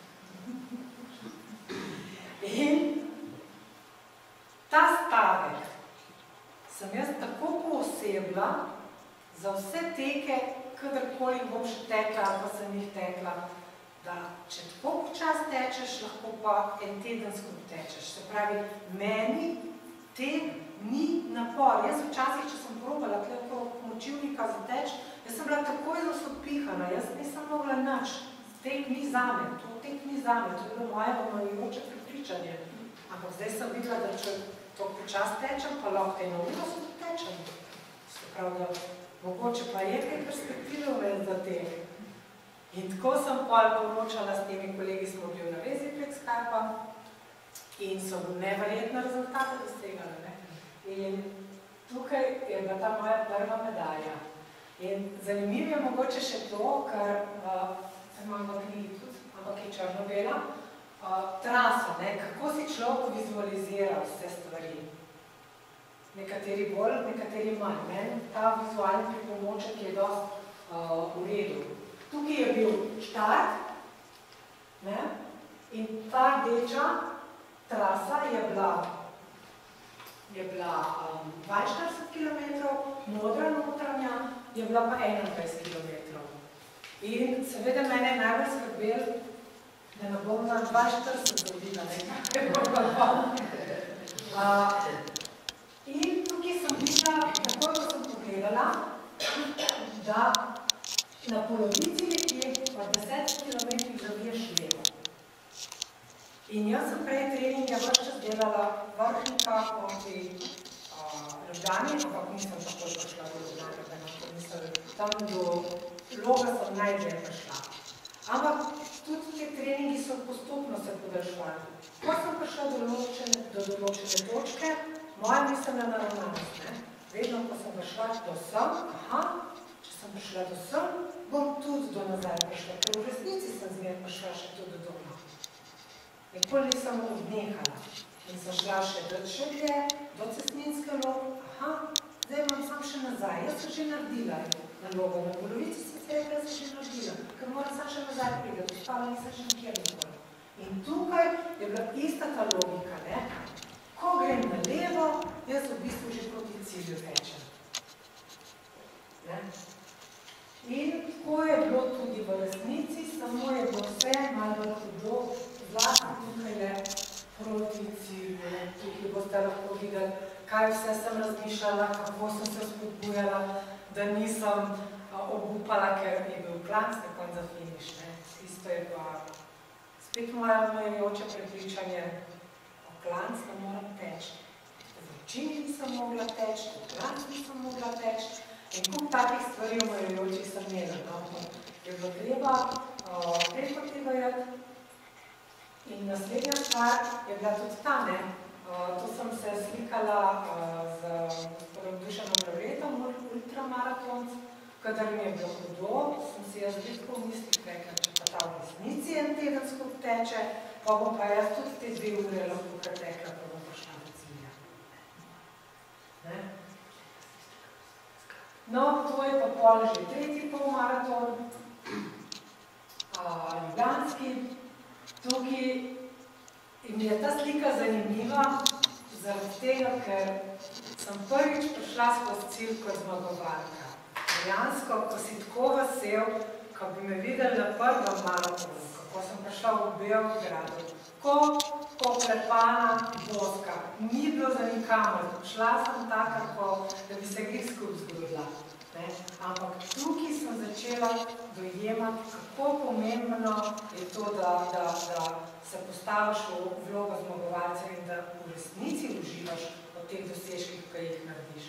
In ta stavek sem jaz tako poosebila, za vse teke, kadarkoli bom še tekla, ali pa sem jih tekla, da če tako počas tečeš, lahko pa en teden skup tečeš. Se pravi, meni tek ni napor. Jaz včasih, če sem probala tleko močivnika za teč, jaz sem bila takoj zasodpihana, jaz nisem mogla nič. Tek ni zame, to tek ni zame, to je bilo moje omejujoče prepričanje. Ampak zdaj sem videla, da če to počas tečem, pa lahko eno uro tečem. Se pravi, da mogoče pa je kaj perspektive vmes za te. In tako sem pol poročala s temi kolegi, smo bili v navezi prek Skypa in so neverjetne rezultate dosegali. Ne? In tukaj je bila ta moja prva medalja. In zanimivo je mogoče še to, ker uh, imam v knjigi tudi, ampak je črno-bela, uh, trasa, ne? Kako si človek vizualizira vse stvari. Nekateri bolj, nekateri manj. Meni ta vizualni pripomoček je dosti uh, v redu. Tukaj je bil štart, ne? In ta rdeča trasa je bila, je bila um, dvainštirideset kilometrov, modra notranja je bila pa enaindvajset kilometrov. In seveda mene je najbolj skrbel, da ne bom na dvainštirideset dobila, ne? uh, in tukaj sem videla, takoj ko sem pogledala, da na polovici nekje pa deset kilometrih zaviješ levo. In jaz sem prej treninga več čas delala vrhnika proti Ljubljani, ampak nisem tako prišla do Ljubljani, da nisem tam do Loga sem najdlje prišla. Ampak tudi te treningi so postopno se podaljšvali. Ko sem prišla do določene, do določene točke, moja miselna naravnanost, ne? Vedno, ko sem prišla do sem, aha, če sem prišla do sem, bom tudi do nazaj prišla, ker v resnici sem zmer prišla še tudi do doma. Nikoli nisem odnehala in sem šla še do šedje, do cestninske Log, aha, zdaj imam sam še nazaj, jaz sem že naredila na Logo, na polovici sem se rekla, jaz sem že naredila, ker moram sam še nazaj prigati, ostala nisem še nikjer nikoli. In tukaj je bila ista ta logika, ne? Ko grem na levo, jaz v bistvu že proti cilju tečem. Ne? In tako je bilo tudi v resnici, samo je bilo vse malo hudo, zlasti tukaj le proti cilju. Tukaj boste lahko videli, kaj vse sem razmišljala, kako sem se spodbujala, da nisem obupala, ker ni bil klanc, nekon za finiš. Tisto je pa spet moja omejujoče prepričanje, o klanc ne moram teči. V vročini nisem mogla teči, v klanc nisem mogla teči. In kup takih stvari omejujočih sem imela. Je bilo treba preko tega jeti. In naslednja stvar je bila tudi ta, ne. Tu sem se slikala z gospodom Dušanom Ravretom, ultramaratonc, kadar mi je bilo hudo, sem si jaz veliko v mislih rekla, če pa ta v resnici en teden skup teče, pa bom pa jaz tudi te dve ure lahko pretekla, pa bom prišla do cilja. Ne? No, to je pa pol že tretji polmaraton, ljubljanski. Tukaj mi je ta slika zanimiva, zaradi tega, ker sem prvič prišla skozi cilj kot zmagovalka. Dejansko, ko si tako vesel, ko bi me videli na prvem maratonu, kako sem prišla v Beogradu, ko poklepana boska, ni bilo za nikamor, šla sem tako, da bi se glih skup zgodila. Ampak tukaj sem začela dojemati, kako pomembno je to, da se postaviš v vlogo zmagovalca in da v resnici uživaš od teh dosežkih, ki jih narediš.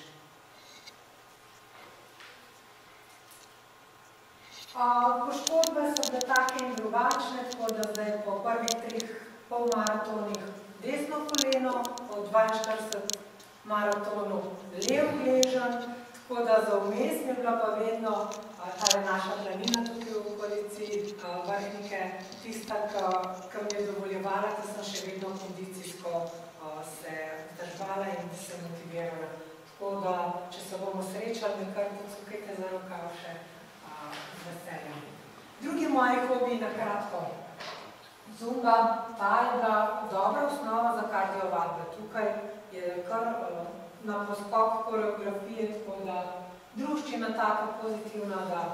Poškodbe so bile take in drugačne, tako da zdaj po prvih treh polmaratonih desno koleno, po dvainštirideset maratonu lev gležen, tako da za vmes je bila pa vedno, ta je naša planina tukaj v okolici Vrhnike, tista, ki mi je dovoljevala, da sem še vedno kondicijsko se držala in se motivirala. Tako da, če se bomo srečali, nekaj podsukajte za rokav še z veseljem. Drugi moji hobiji na kratko. Zumba, ta je bila dobra osnova za kardiovadbe. Tukaj je kar na poskok koreografije, tako da druščina taka pozitivna, da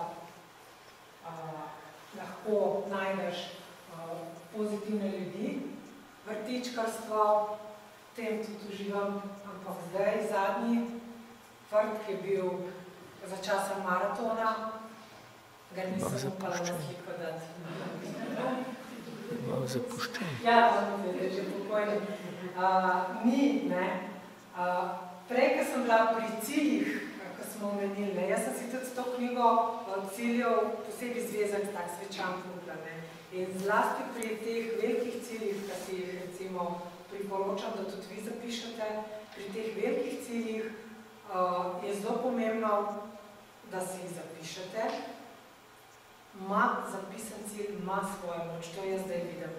lahko najdeš pozitivne ljudi. Vrtičkarstvo, tem tudi uživam, ampak zdaj zadnji vrt, ki je bil za časa maratona, ga nisem upala na sliko dati. Malo zapuščen. Ja, vam je že pokojni. Ni, ne. Prej, ko sem bila pri ciljih, ko smo omenili, jaz sem si tudi s to knjigo ciljev posebej zvezek tak svečan kupila. In zlasti pri teh velikih ciljih, ki si jih recimo priporočam, da tudi vi zapišete, pri teh velikih ciljih je zelo pomembno, da si jih zapišete. Ma zapisan cilj, ima svojo moč, to jaz zdaj vidim.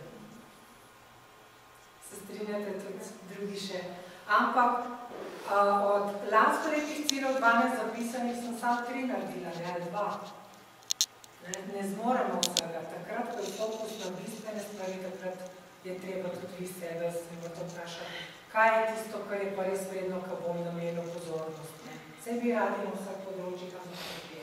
Se strinjate tudi drugi še. Ampak od lanskoletnih ciljev dvanajst zapisanih sem samo tri naredila, ne ali dva. Ne zmoremo vsega. Takrat, ko je fokus na bistvene stvari, takrat je treba tudi vi sebe se morate vprašati, kaj je tisto, kar je pa res vredno, ko bom namenil pozornost. Vse bi radi na vseh področjih, kam nekaj.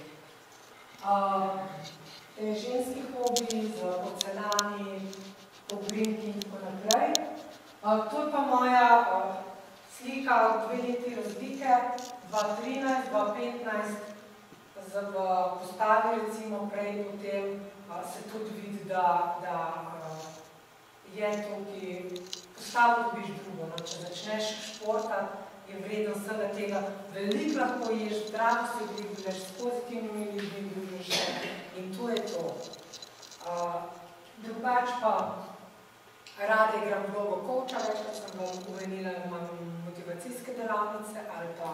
Ženski hobi z oceani, obrinki in tako naprej. To je pa moja slika od dve leti razlike, dva trinajst, dva petnajst, v postavi recimo prej potem se tudi vidi, da je to, ki postavo dobiš drugo. Če začneš športati, je vredno vsega tega. Veliko lahko ješ, zdravo se dviguješ, s pozitivnimi ljudmi dviguješ in to je to. Drugač pa rada igram vlogo coacha, večkrat sem vam uvenila, imam motivacijske delavnice ali pa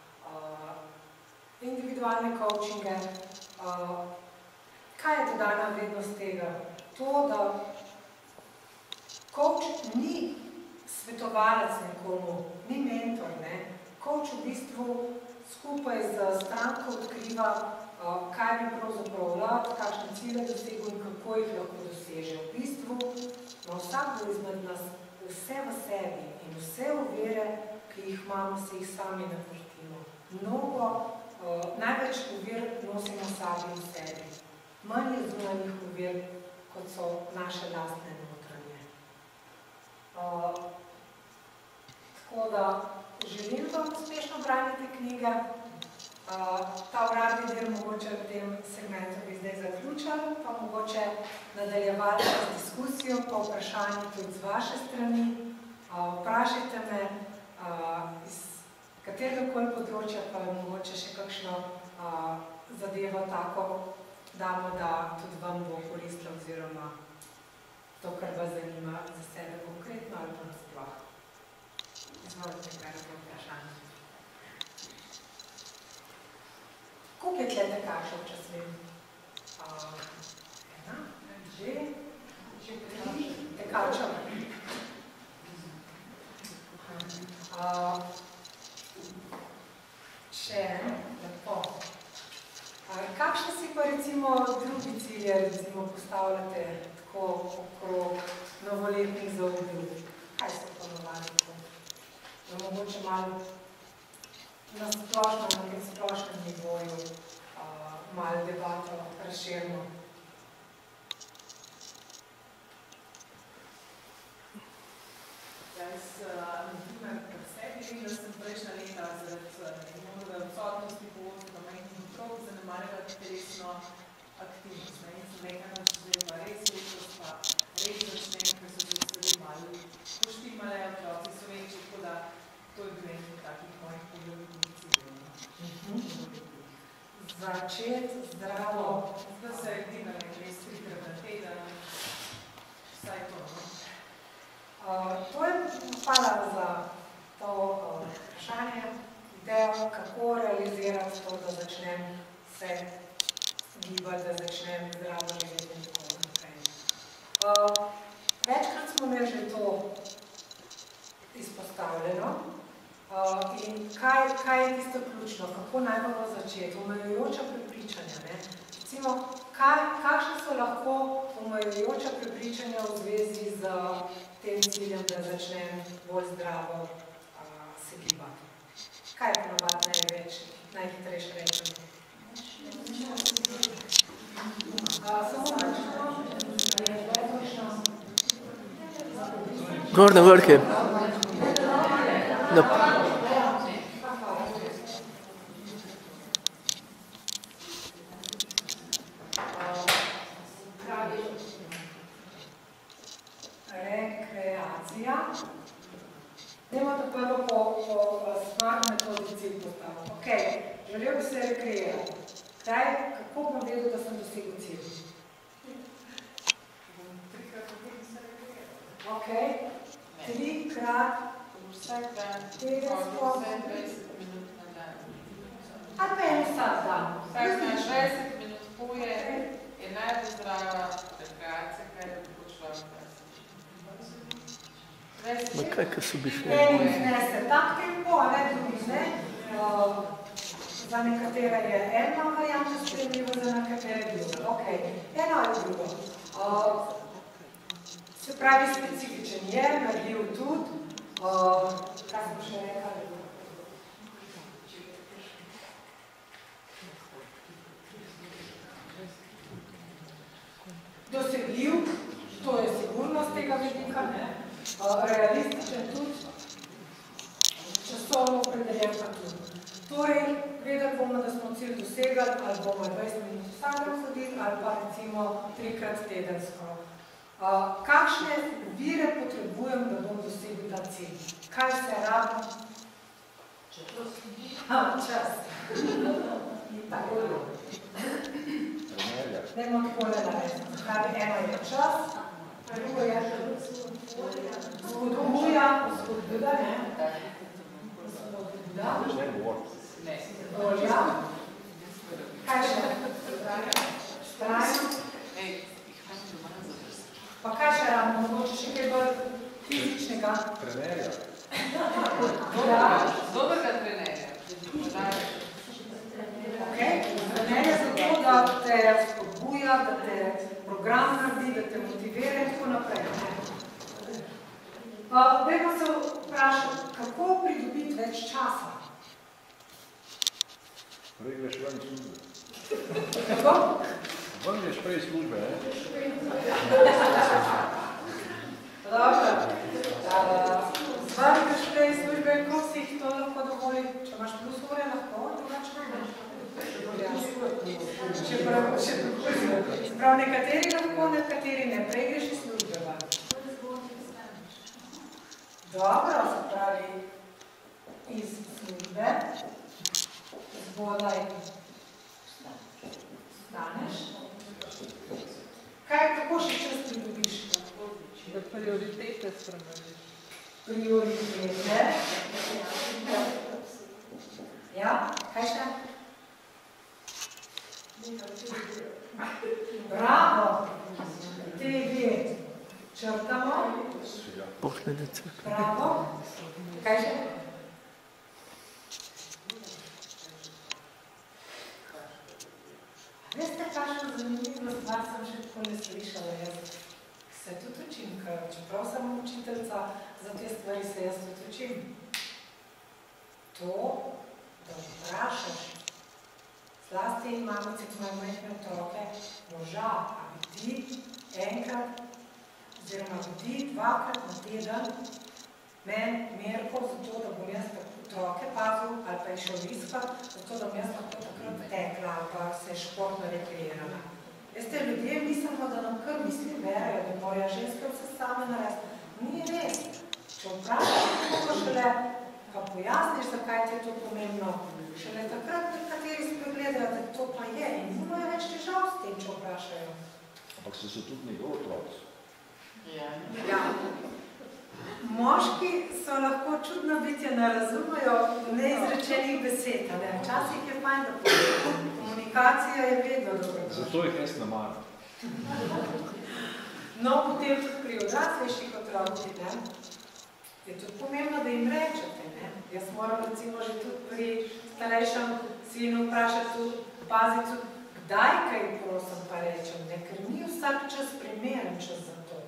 individualne coachinge. Kaj je dodana vrednost tega? To, da coach ni svetovalec nekomu, ni mentor, ne. Coach v bistvu skupaj z stranko odkriva, kaj bi pravzaprav rad, kakšne cilje dosegel in kako jih lahko doseže. V bistvu ima vsakdo izmed nas vse v sebi in vse ovire, ki jih imamo, se jih sami naprtimo. Mnogo največ ovir nosimo sami v sebi. Manj je zunanjih ovir, kot so naše lastne notranje. Tako da želim vam uspešno branje te knjige. Ta uradni del mogoče v tem segmentu bi zdaj zaključali, pa mogoče nadaljevali z diskusijo, pa vprašanje tudi z vaše strani. Vprašajte me iz katerega področja, pa je mogoče še kakšno zadevo tako damo, da tudi vam bo koristilo oziroma to, kar vas zanima za sebe konkretno ali pa nasploh. Izvolite, kar je vprašanje. Koliko je tle tekačev, če smem? Ena? Že? Že tri? Tekačev? Še eno, lepo. Kakšne si pa recimo drugi cilje recimo postavljate tako okrog novoletnih zaobljub? Kaj ste ponovali tako? Da mogoče malo na splošno, na nekem splošnem nivoju malo debato razširimo. Jaz, na primer, kar sebi vem, da sem prejšnja leta zaradi njegove odsotnosti povodstva majhnih otrok zanemarjala telesno aktivnost. In sem rekla, da če zdaj pa res letos, pa res začnem, ker so že stvari malo poštimale, otroci so večji, tako da to je bil nekaj takih mojih poglavitnih ciljev. Začeti zdravo. Da se dnevno res trikrat na teden, vsaj to. To je hvala za to vprašanje, idejo, kako realizirati to, da začnem se gibati, da začnem zdravo živeti in tako naprej. Večkrat smo imeli že to izpostavljeno in kaj je tisto ključno, kako najbolj začeti, omejujoča prepričanja. Recimo, kakšne so lahko omejujoča prepričanja v zvezi z tem ciljem, da začnem bolj zdravo se gibati. Kaj je ponavadi največ, najhitrejše rečeno? Samo načno? Gor na vrhe. Rekreacija. Dajmo to prvo po smart cilj postavil. Ok, želel bi se rekreirati. Kdaj, kako bom vedel, da sem dosegel cilj? Ok, trikrat Vsak dan, tedensko, vse dvajset minut na dan. ali pa en vsak dan. Vsak dan dvajset minut hoje je najbolj zdrava rekreacija, kaj je tako človek. Ma kaj, kaj so bi še? Enim znese tak tempo, a ne drugih ne. Za nekatere je ena varianta spremljiva, za nekatere druga. Ok, eno ali drugo. Se pravi, specifičen je, naredil tudi. Kaj smo še rekali? Dosegljiv, to je sigurnost tega vidika, ne? Realističen tudi, časovno opredeljen pa tudi. Torej, vedeti bomo, da smo cilj dosegali, ali bomo dvajset minut vsak dan hodili, ali pa recimo trikrat tedensko. Kakšne vire potrebujem, da bom dosegel ta cilj? Kaj se rabim? Čas. Čas. Tako je. Dajmo tako ne narediti. Pravi, eno je čas, drugo je spodbuja, spodbuda, ne? Spodbuda. Volja. Kaj še? Strajnost. Pa kaj še rabimo? Mogoče še kaj bolj fizičnega? Trenerja. Dobrega trenerja. Ok, trenerja zato, da te spodbuja, da te program naredi, da te motivira in tako naprej. Dajmo se vprašati, kako pridobiti več časa? Prej greš ven iz službe. Kako? Ven greš prej iz službe, ne? Dobro. Ven greš prej iz službe, kako si jih to lahko dovoli? Če imaš plus ure, lahko, drugače ne? Če prav nekateri lahko, nekateri ne. Prej greš iz službe ven. Dobro, se pravi, iz službe. Zgodaj staneš. Kaj, kako še čas pridobiš? Da prioritete spremeniš. Prioritete. Ja, kaj še? Bravo! Te dve črtamo. Bravo. Kaj še? Veste, kakšno zanimivo stvar sem še tako ne slišala, jaz se tudi učim, čeprav sem učiteljica, za te stvari se jaz tudi učim. To, da vprašaš, zlasti mamice, ki imajo majhne otroke, moža, a bi ti enkrat, oziroma bi ti dvakrat na teden meni merko za to, da bom jaz otroke pazil ali pa je šel iskat, zato da bom jaz lahko takrat tekla ali pa se športno rekreirala. Veste, ljudje mislim, da nam kar misli verajo, da morajo ženske vse same narediti. Ni res. Če vprašaš, kako šele, pa pojasniš, zakaj ti je to pomembno, šele takrat nekateri spregledajo, da to pa je in nimajo več težav s tem, če vprašajo. Ampak so se tudi njegov otroci. Ja. Ja. Moški so lahko čudno bitja, ne razumejo neizrečenih besed. Včasih je fajn, da komunikacija je vedno dobro. Zato jih jaz ne maram. No, potem tudi pri odraslejših otrocih, ne, je tudi pomembno, da jim rečete. Ne. Jaz moram recimo že tudi pri starejšem sinu vprašati tudi, paziti tudi, kdaj kaj prosim pa rečem, ne, ker ni vsak čas primeren čas za to.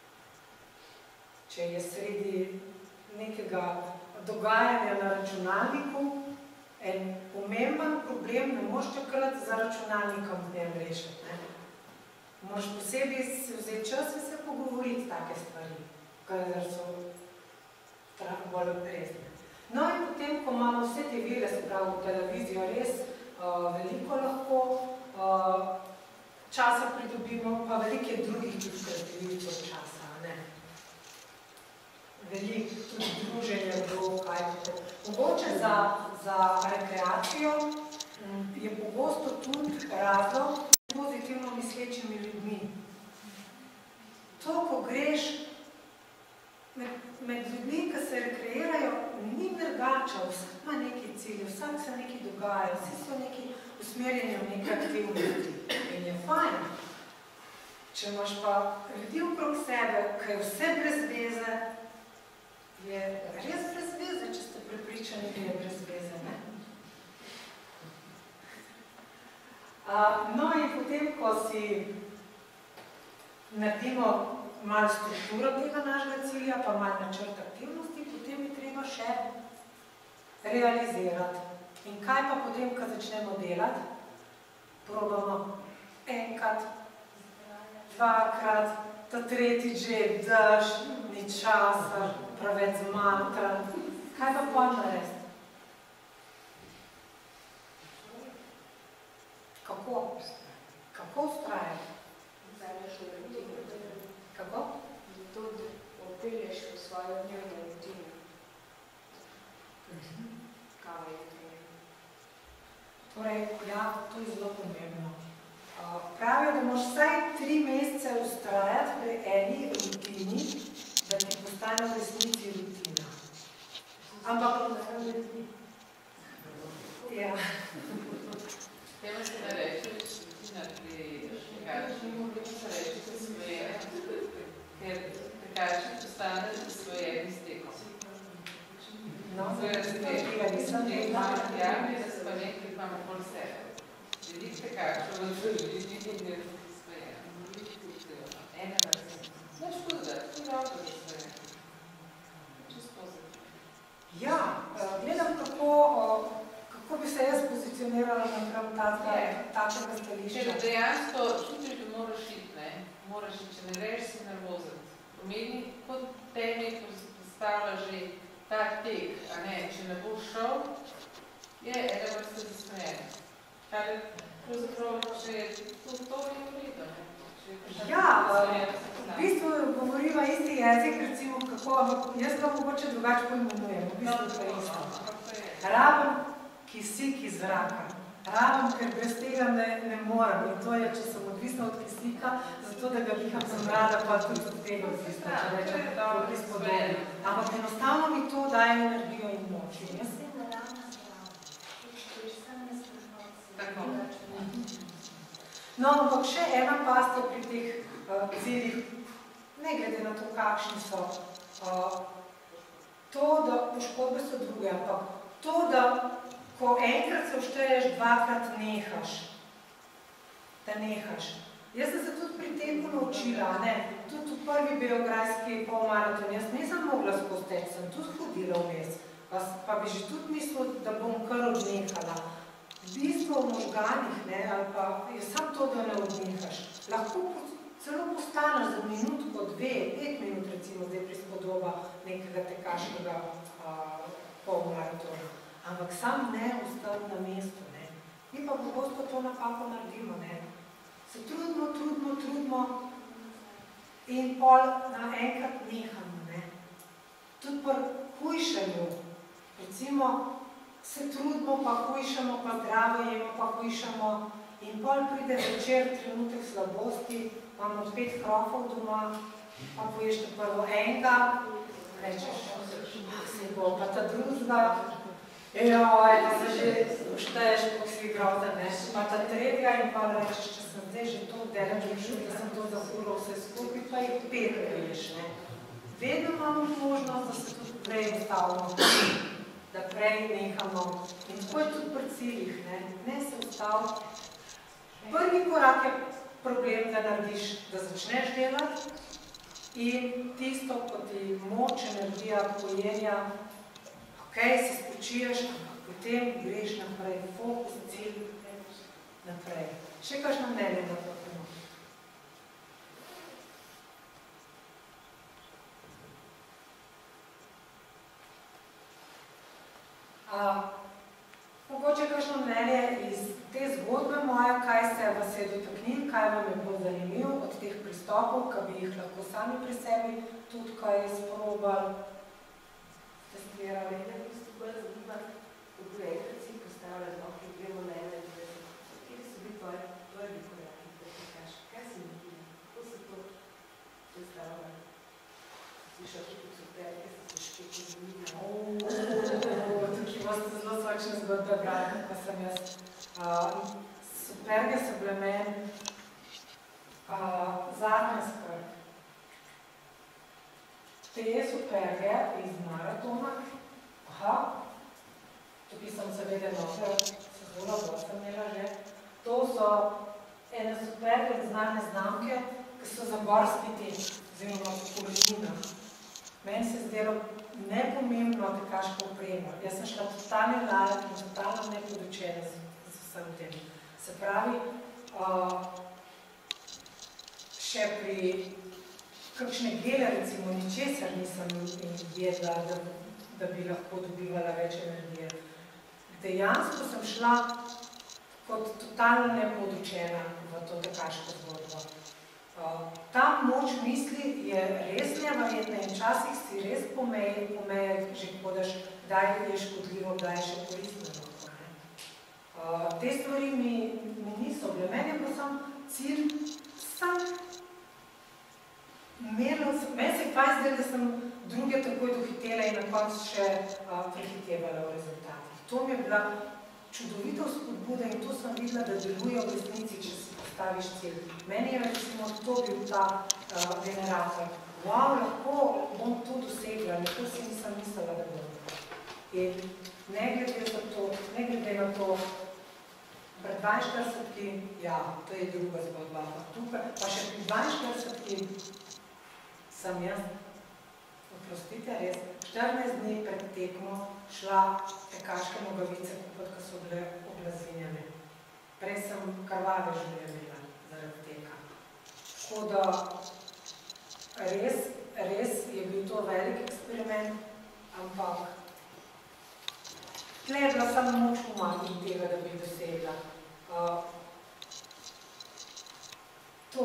Če je sredi nekega dogajanja na računalniku, en pomemben problem ne moš čakati za računalnikom z njem rešiti. Ne? Moraš posebej si vzeti čas in se pogovoriti take stvari, ker so bolj resne. No in potem, ko imamo vse te vire, se pravi v televizijo, res uh, veliko lahko uh, časa pridobimo, pa veliko je drugih tudi kreativicov časa. Ne? veliko, tudi druženje, kdo, kaj tako. Mogoče za, za rekreacijo je pogosto tudi razlog s pozitivno mislečimi ljudmi. To, ko greš med, med ljudmi, ki se rekreirajo, ni nergača, vsak ima neki cilj, vsak se nekaj dogaja, vsi so neki usmerjeni v neke aktivnosti in je fajn. Če imaš pa ljudi okrog sebe, ki je vse brez veze, je res brez veze, če ste prepričani, da je brez veze, ne? Uh, no in potem, ko si naredimo malo strukturo tega našega cilja, pa malo načrt aktivnosti, potem je treba še realizirati. In kaj pa potem, ko začnemo delati? Probamo enkrat, dvakrat, ta tretjič že daš, ni časa, preveč zmatra. Kaj pa pol narediti? Kako? Kako ustrajati? Vzameš v rutino. Kako? Tudi opelješ v svojo dnevno rutino. Kaj je to? Torej, ja, to je zelo pomembno. Pravijo, da moraš vsaj tri mesece ustrajati pri eni rutini, da ti postane v resnici rutina. Ampak... Ja. Tema se ne reče rutina pri tekači, se reče zasvojena, ker tekači postane zasvojeni s tekom. No, zdaj se tega nisem vedela. Ja, mi da se pa nekaj imamo pol sebe. Velik tekačev v družbi ni zasvojena. Ene vrste. Znaš kuda, ti dobro zasvojena. Čist pozitivno. Ja, gledam, kako, kako bi se jaz pozicionirala napram takega stališča. Če dejansko čutiš, da moraš iti, ne? Moraš iti, če ne greš, si nervozen. Pomeni, kot temi, ko si predstavlja že ta tek, a ne, če ne boš šel, je ene vrste zasvojena. Kar je pravzaprav, če to, to je v redu, ne? Ja, v bistvu govoriva isti jezik, recimo kako, ampak jaz ga mogoče drugače poimenujem, v bistvu to je isto. Rabim kisik iz zraka. Rabim, ker brez tega ne, ne morem. In to je, če sem odvisna od kisika, zato da ga diham sem rada, pa tudi od tega odvisna, če rečem, v bistvu dobro. Ampak enostavno mi to daje energijo in moč. Tako. No, ampak še ena past je pri teh uh, ciljih, ne glede na to, kakšni so. Uh, to, da poškodbe so druge, ampak to, da ko enkrat se ušteješ, dvakrat nehaš. Da nehaš. Jaz sem se tudi pri teku naučila, ne? Tudi v prvi beograjski polmaraton, jaz nisem mogla skozi teč, sem tudi hodila vmes. Pa, pa bi že tudi mislil, da bom kar odnehala. Bistvo v možganih, ne, ali pa je samo to, da ne odnehaš. Lahko celo postaneš za minutko, dve, pet minut, recimo, zdaj prispodoba nekega tekaškega uh, polmaratona. Ampak sam ne ostati na mestu, ne. Mi pa pogosto to napako naredimo, ne. Se trudimo, trudimo, trudimo in pol naenkrat nehamo, ne. Tudi pri hujšanju, recimo, se trudimo, pa hujšamo, pa zdravo jemo, pa hujšamo in pol pride večer trenutek slabosti, imamo pet krofov doma, pa poješ na prvo enega, rečeš, se bo pa ta drugega, joj, da se že ušteješ, kako si grozen, ne, pa ta tretjega in pa rečeš, če sem zdaj že to delem, da sem to zahuril vse skupaj, pa jih pet poješ, ne. Vedno imamo možnost, da se tudi prej ustavimo, da prej nehamo. In tako je tudi pri ciljih, ne, ne se ustaviti. Prvi korak je problem, da narediš, da začneš delati in tisto, ko ti moč, energija, pojenja, ok, se spočiješ, ampak potem greš naprej, fokus, cilj, naprej. Še kakšno mnenje na to temo? Uh, mogoče kakšno mnenje iz te zgodbe moje, kaj se vas je dotaknil, kaj vam je bilo zanimivo od teh pristopov, ki bi jih lahko sami pri sebi tudi kaj sprobali. testirali. Mene v bistvu bolj zanima, ko bo enkrat si postavljali, no, ki gremo na enaindvajset. Kje so bili tvoji prvi koraki, da ti kaš? Kaj si naredili? Kako se to predstavljali? Slišal tudi superke, so se šketi zanimali. Tukaj boste zelo svačne zgodbe brali, ko sem jaz. Superge so bile meni zadnja skrb. Te superge iz maratona, aha, tukaj sem seveda noter, sezola, bo sem imela že, to so ene superge znane znamke, ki so za gorski tek, oziroma pokolina. Meni se zdelo nepomembno tekaško opremo. Jaz sem šla totalno lajak in totalno nepodučena z vsem tem. Se pravi, še pri kakšne gele, recimo, ničesar nisem jedla, da bi lahko dobivala več energije. Dejansko sem šla kot totalno nepodučena v to tekaško zgodbo. Ta moč misli je res neverjetna in včasih si res pomeje, pomeje, že hodaš, kdaj je škodljivo, kdaj je še koristno. Te stvari mi niso bile. Meni pa sem cilj, sam merila, meni se je pa zdaj, da sem druge takoj dohitela in na koncu še prehitevala v rezultatih. To mi je bila čudovita spodbuda in to sem videla, da deluje v resnici, če si postaviš cilj. Meni je recimo to bil ta generator. Wow, lahko bom to dosegla, nekaj si nisem mislila, da bom. In ne glede za to, ne glede na to, pred dvainštiridesetki, ja, to je druga zgodba, tukaj, pa še pri dvainštiridesetki sem jaz, oprostite, res, štirinajst dni pred tekmo šla tekaške nogavice kupiti, ko so bile oblazinjene. Prej sem krvave življe imela zaradi teka. Tako da res, res je bil to velik eksperiment, ampak tle je bila samo moč umati tega, da bi dosegla. To.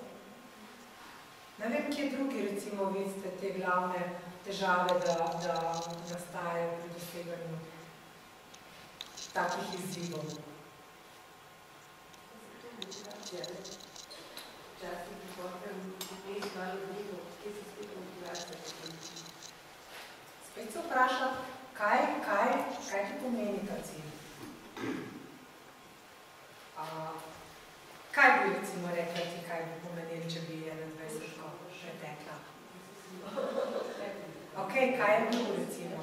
Ne vem, kje drugi, recimo, vidite te glavne težave, da nastajajo pri doseganju takih izzivov. Spet se vpraša, kaj, kaj, kaj ti pomeni ta cilj? Kaj bi recimo rekla ti, kaj bi pomenili, če bi enaindvajsetko še tekla? Ok, kaj je bilo recimo?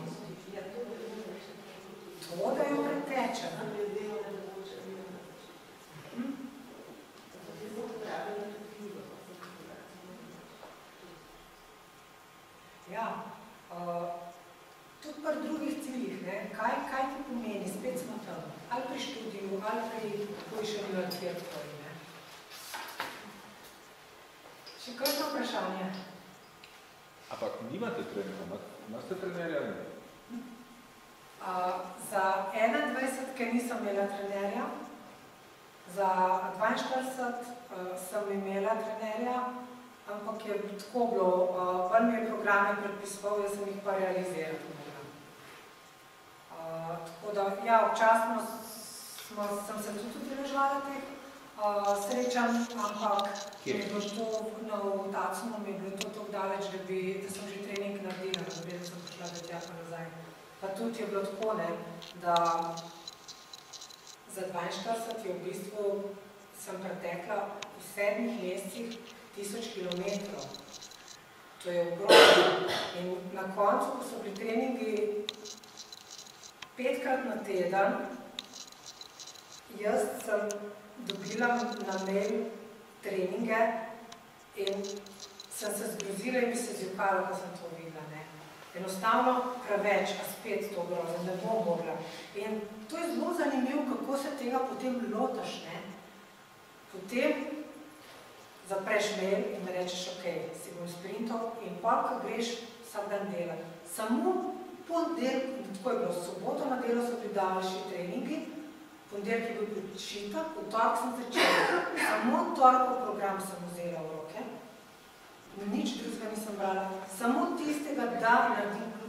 To, da jo pretečem. Ja, tudi pri drugih ciljih, kaj ti pomeni? Spet smo tam, ali pri študiju, ali pri poišanju arhitektori. Še kakšno vprašanje? Ampak nimate trenerja, imate trenerja? Za enaindvajsetke nisem imela trenerja, za dvainštirideset sem imela trenerja, ampak je tako bilo, ven mi je programe predpisoval, jaz sem jih pa realizirala. Tako da, ja, občasno sem se tudi udeleževala teh srečam, ampak mi je bilo to, v Tacnu mi je bilo to tako daleč, da sem že trening naredila, da sem prišla do tja pa nazaj. Pa tudi je bilo tako, da za dvainštirideset je v bistvu sem pretekla v sedmih mesecih tisoč kilometrov. To je ogromno. In na koncu, ko so bili treningi petkrat na teden, jaz sem dobila na mail treninge in sem se zgrozila in bi se zjokala, ko sem to videla. Enostavno preveč, a spet to grozno, ne bom mogla. In to je zelo zanimivo, kako se tega potem lotaš, ne? Potem zapreš mail in rečeš, ok, si bom sprintov in pa, ko greš vsak dan delati. Samo ponedeljek, tako je bilo, soboto na delo so pridavali treningi, ponedeljek je bil pričitak, v torek sem začela. Samo torkov program sem vzela v roke, nič drugega nisem brala, samo tistega, da naredim kljub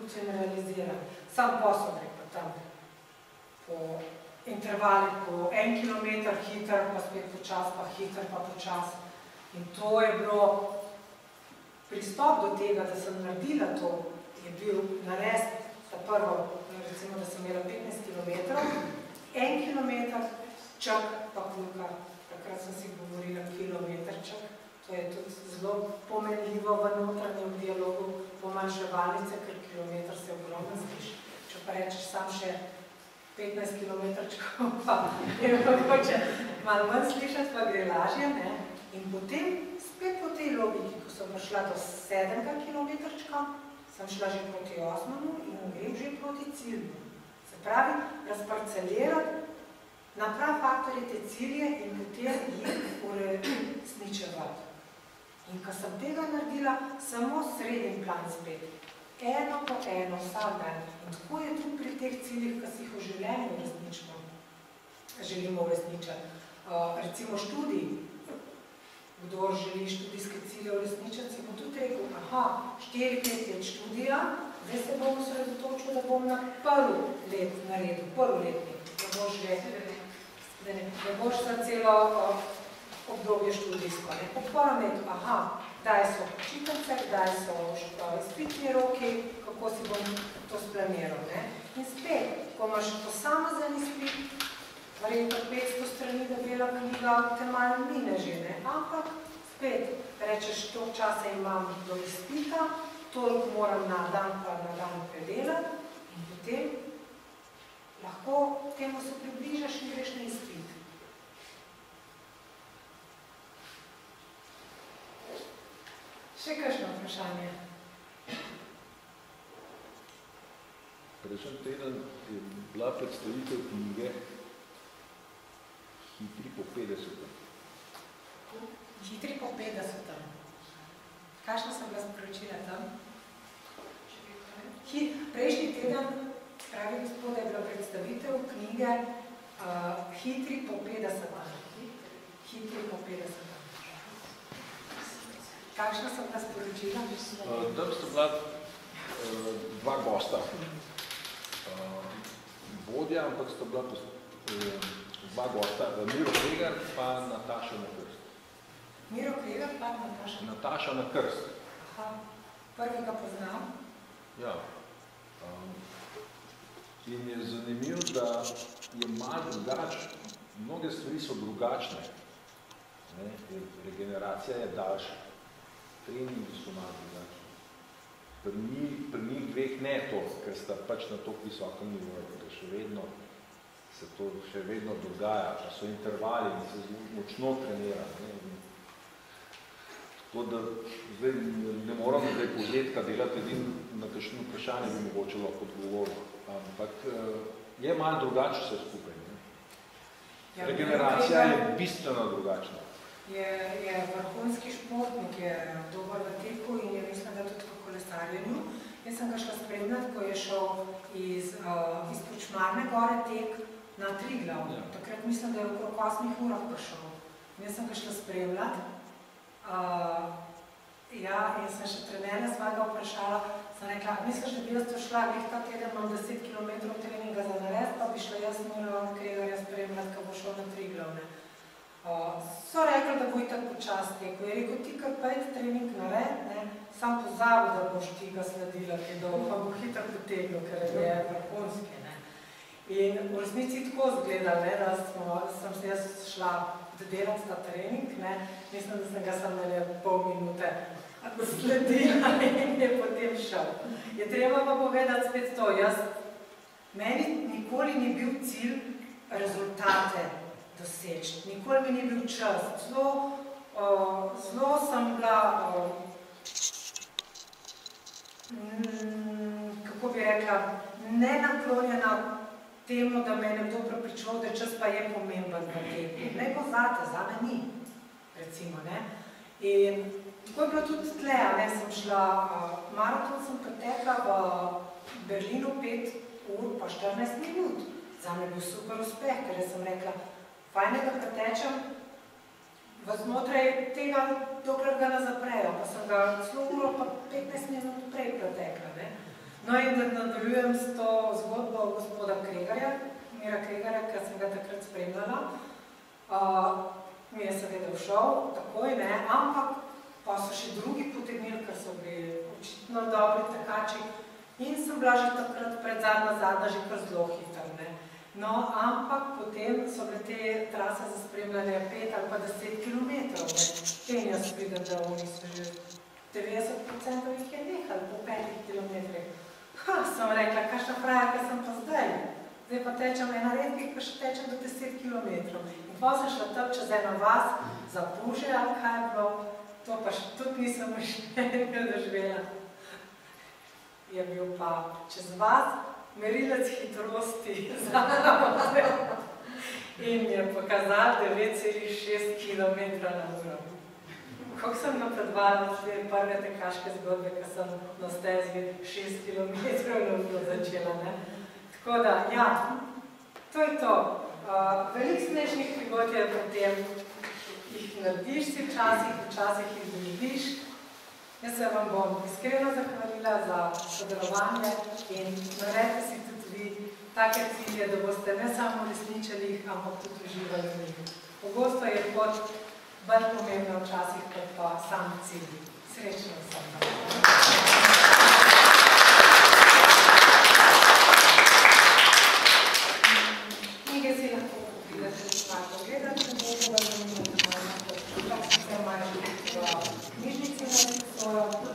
tudi realiziram. Sam posel gre pa tam po intervalih, po en kilometer hiter, pa spet počas, pa hiter, pa počas. In to je bilo pristop do tega, da sem naredila to, je bil narediti ta prvo, recimo, da sem imela petnajst kilometrov, en kilometer, čak pa kulka. Takrat sem si govorila kilometrček, to je tudi zelo pomenljivo v notranjem dialogu pomanjševalnice, ker kilometr se ogromno sliši. Če pa rečeš sam še petnajst kilometrčkov, pa je mogoče malo manj slišati, pa gre lažje, ne? In potem spet po tej logiki, ko sem šla do sedmega kilometrčka, sem šla že proti osmemu in grem že proti cilju. Se pravi, razparcelirati na prav faktorje te cilje in potem jih uresničevati. In ko sem tega naredila, samo srednji plan spet. Eno po eno, vsak dan. In tako je tudi pri teh ciljih, ki si jih v življenju uresničimo, želimo uresničati. Uh, recimo študij. Kdo želi študijske cilje uresničiti, si bo tudi rekel, aha, štiri, pet let študija, zdaj se bom osredotočil, da bom na prvi let naredil, prvi letnik, da boš že, da ne, da boš za celo uh, obdobje študijsko. Ne. Po prvem letu, aha, kdaj so počitnice, kdaj so izpitni roki, kako si bom to splaniral. Ne. In spet, ko imaš posamezen izpit, verjetno petsto strani, da bela knjiga te malo mine že, ne? Ampak spet rečeš, toliko časa imam do izpita, toliko moram na dan pa na dan predelati in potem lahko temu se približaš in greš na izpit. Še kakšno vprašanje? Prejšnji teden je bila predstavitev knjige Hitri po petdesetem. Hitri po petdesetem. Kakšna sem bila sporočila tam? Prejšnji teden, pravi gospod, je bila predstavitev knjige uh, Hitri po petdesetem. Hitri po petdesetem. Kakšna sem bila sporočila? Uh, tam sta bila uh, dva gosta. Uh, vodja, ampak sta bila uh, dva gosta, Miro Kregar pa Nataša na krst. Miro Kregar pa Nataša? Nataša na krst. Aha, prvega poznam. Ja. Um, in je zanimivo, da je malo drugač, mnoge stvari so drugačne. Ne? Regeneracija je daljša. Treningi so malo drugačne. Pri njih, pri njih dveh ne to, ker sta pač na toliko visokem nivoju, da še vedno se to še vedno dogaja, pa so intervali in se močno trenira. Ne? Tako da zdaj ne moram zdaj povzetka delati, edin na kakšno vprašanje bi mogoče lahko odgovoril. Ampak je malo drugače vse skupaj. Ne? Ja, regeneracija je bistveno drugačna. Je, je vrhunski športnik, je dober v teku in je mislim, da tudi v kolesarjenju. Jaz sem ga šla spremljati, ko je šel iz, uh, iz Počmarne gore tek na Triglav. Ja. Takrat mislim, da je okrog osmih urah prišel. In jaz sem ga šla spremljati. Uh, ja, in sem še trenerja svojega vprašala, sem rekla, misliš, da bi jaz to šla, glih ta teden imam deset kilometrov treninga za narediti, pa bi šla jaz Miro Kregarja spremljati, ko bo šel na Triglav. Ne. Uh, so rekli, da bo itak počas teku. Je rekel, ti kar pet trening nared, ne, sam pozabil, da boš ti ga sledila, ki dolgo, pa bo hitro potegnil, ker je vrhunski. In v resnici tako zgledal, ne, da smo, sem se jaz šla delati ta trening, ne, mislim, da sem ga sam ne pol minute sledila in je potem šel. Je treba pa povedati spet to, jaz, meni nikoli ni bil cilj rezultate doseči, nikoli mi ni bil čas. Zelo, uh, zelo sem bila, uh, mm, kako bi rekla, nenaklonjena temu, da me je nekdo prepričal, da čas pa je pomemben v teku. Ne bo zate, zame ni, recimo, ne. In tako je bilo tudi tle, ne, sem šla, uh, maraton sem pretekla v Berlinu pet ur pa štirinajst minut. Zame je bil super uspeh, ker sem rekla, fajne, da pretečem v znotraj tega, dokler ga ne zaprejo, pa sem ga celo uro pa petnajst minut prej pretekla, ne. No in da nadaljujem s to zgodbo gospoda Kregarja, Mira Kregarja, ki sem ga takrat spremljala. Uh, mi je seveda všel, takoj ne, ampak pa so še drugi potegnili, ker so bili očitno dobri tekači in sem bila že takrat pred zadnja zadnja že kar zelo hiter, ne. No, ampak potem so bile te trase za spremljanje pet ali pa deset kilometrov, ne. In jaz vidim, da oni so že devetdeset procentov jih je nehali po petih kilometrih. Ha, sem rekla, kakšna frajerka sem pa zdaj. Zdaj pa tečem ena redkih, pa še tečem do deset kilometrov. In pa sem šla tam čez eno vas za Puže, ali kaj je bilo, to pa še tudi nisem še doživela. Je bil pa čez vas merilec hitrosti za nami in mi je pokazal devet celih šest kilometra na uro. Kako sem napredvala te prve tekaške zgodbe, ko sem na stezi šest kilometrov na uro začela, ne? Tako da, ja, to je to. Uh, veliko smešnih prigod je potem, jih narediš si včasih, včasih jih doživiš. Jaz se vam bom iskreno zahvalila za sodelovanje in naredite si tudi vi take cilje, da boste ne samo resničili jih, ampak tudi uživali v njih. Pogosto je pot bolj pomembna včasih kot pa sam cilj. Srečno sem. Knjige si lahko kupite, lahko gledate, ne bo da zanimljamo, da se imajo v knjižnici na svojo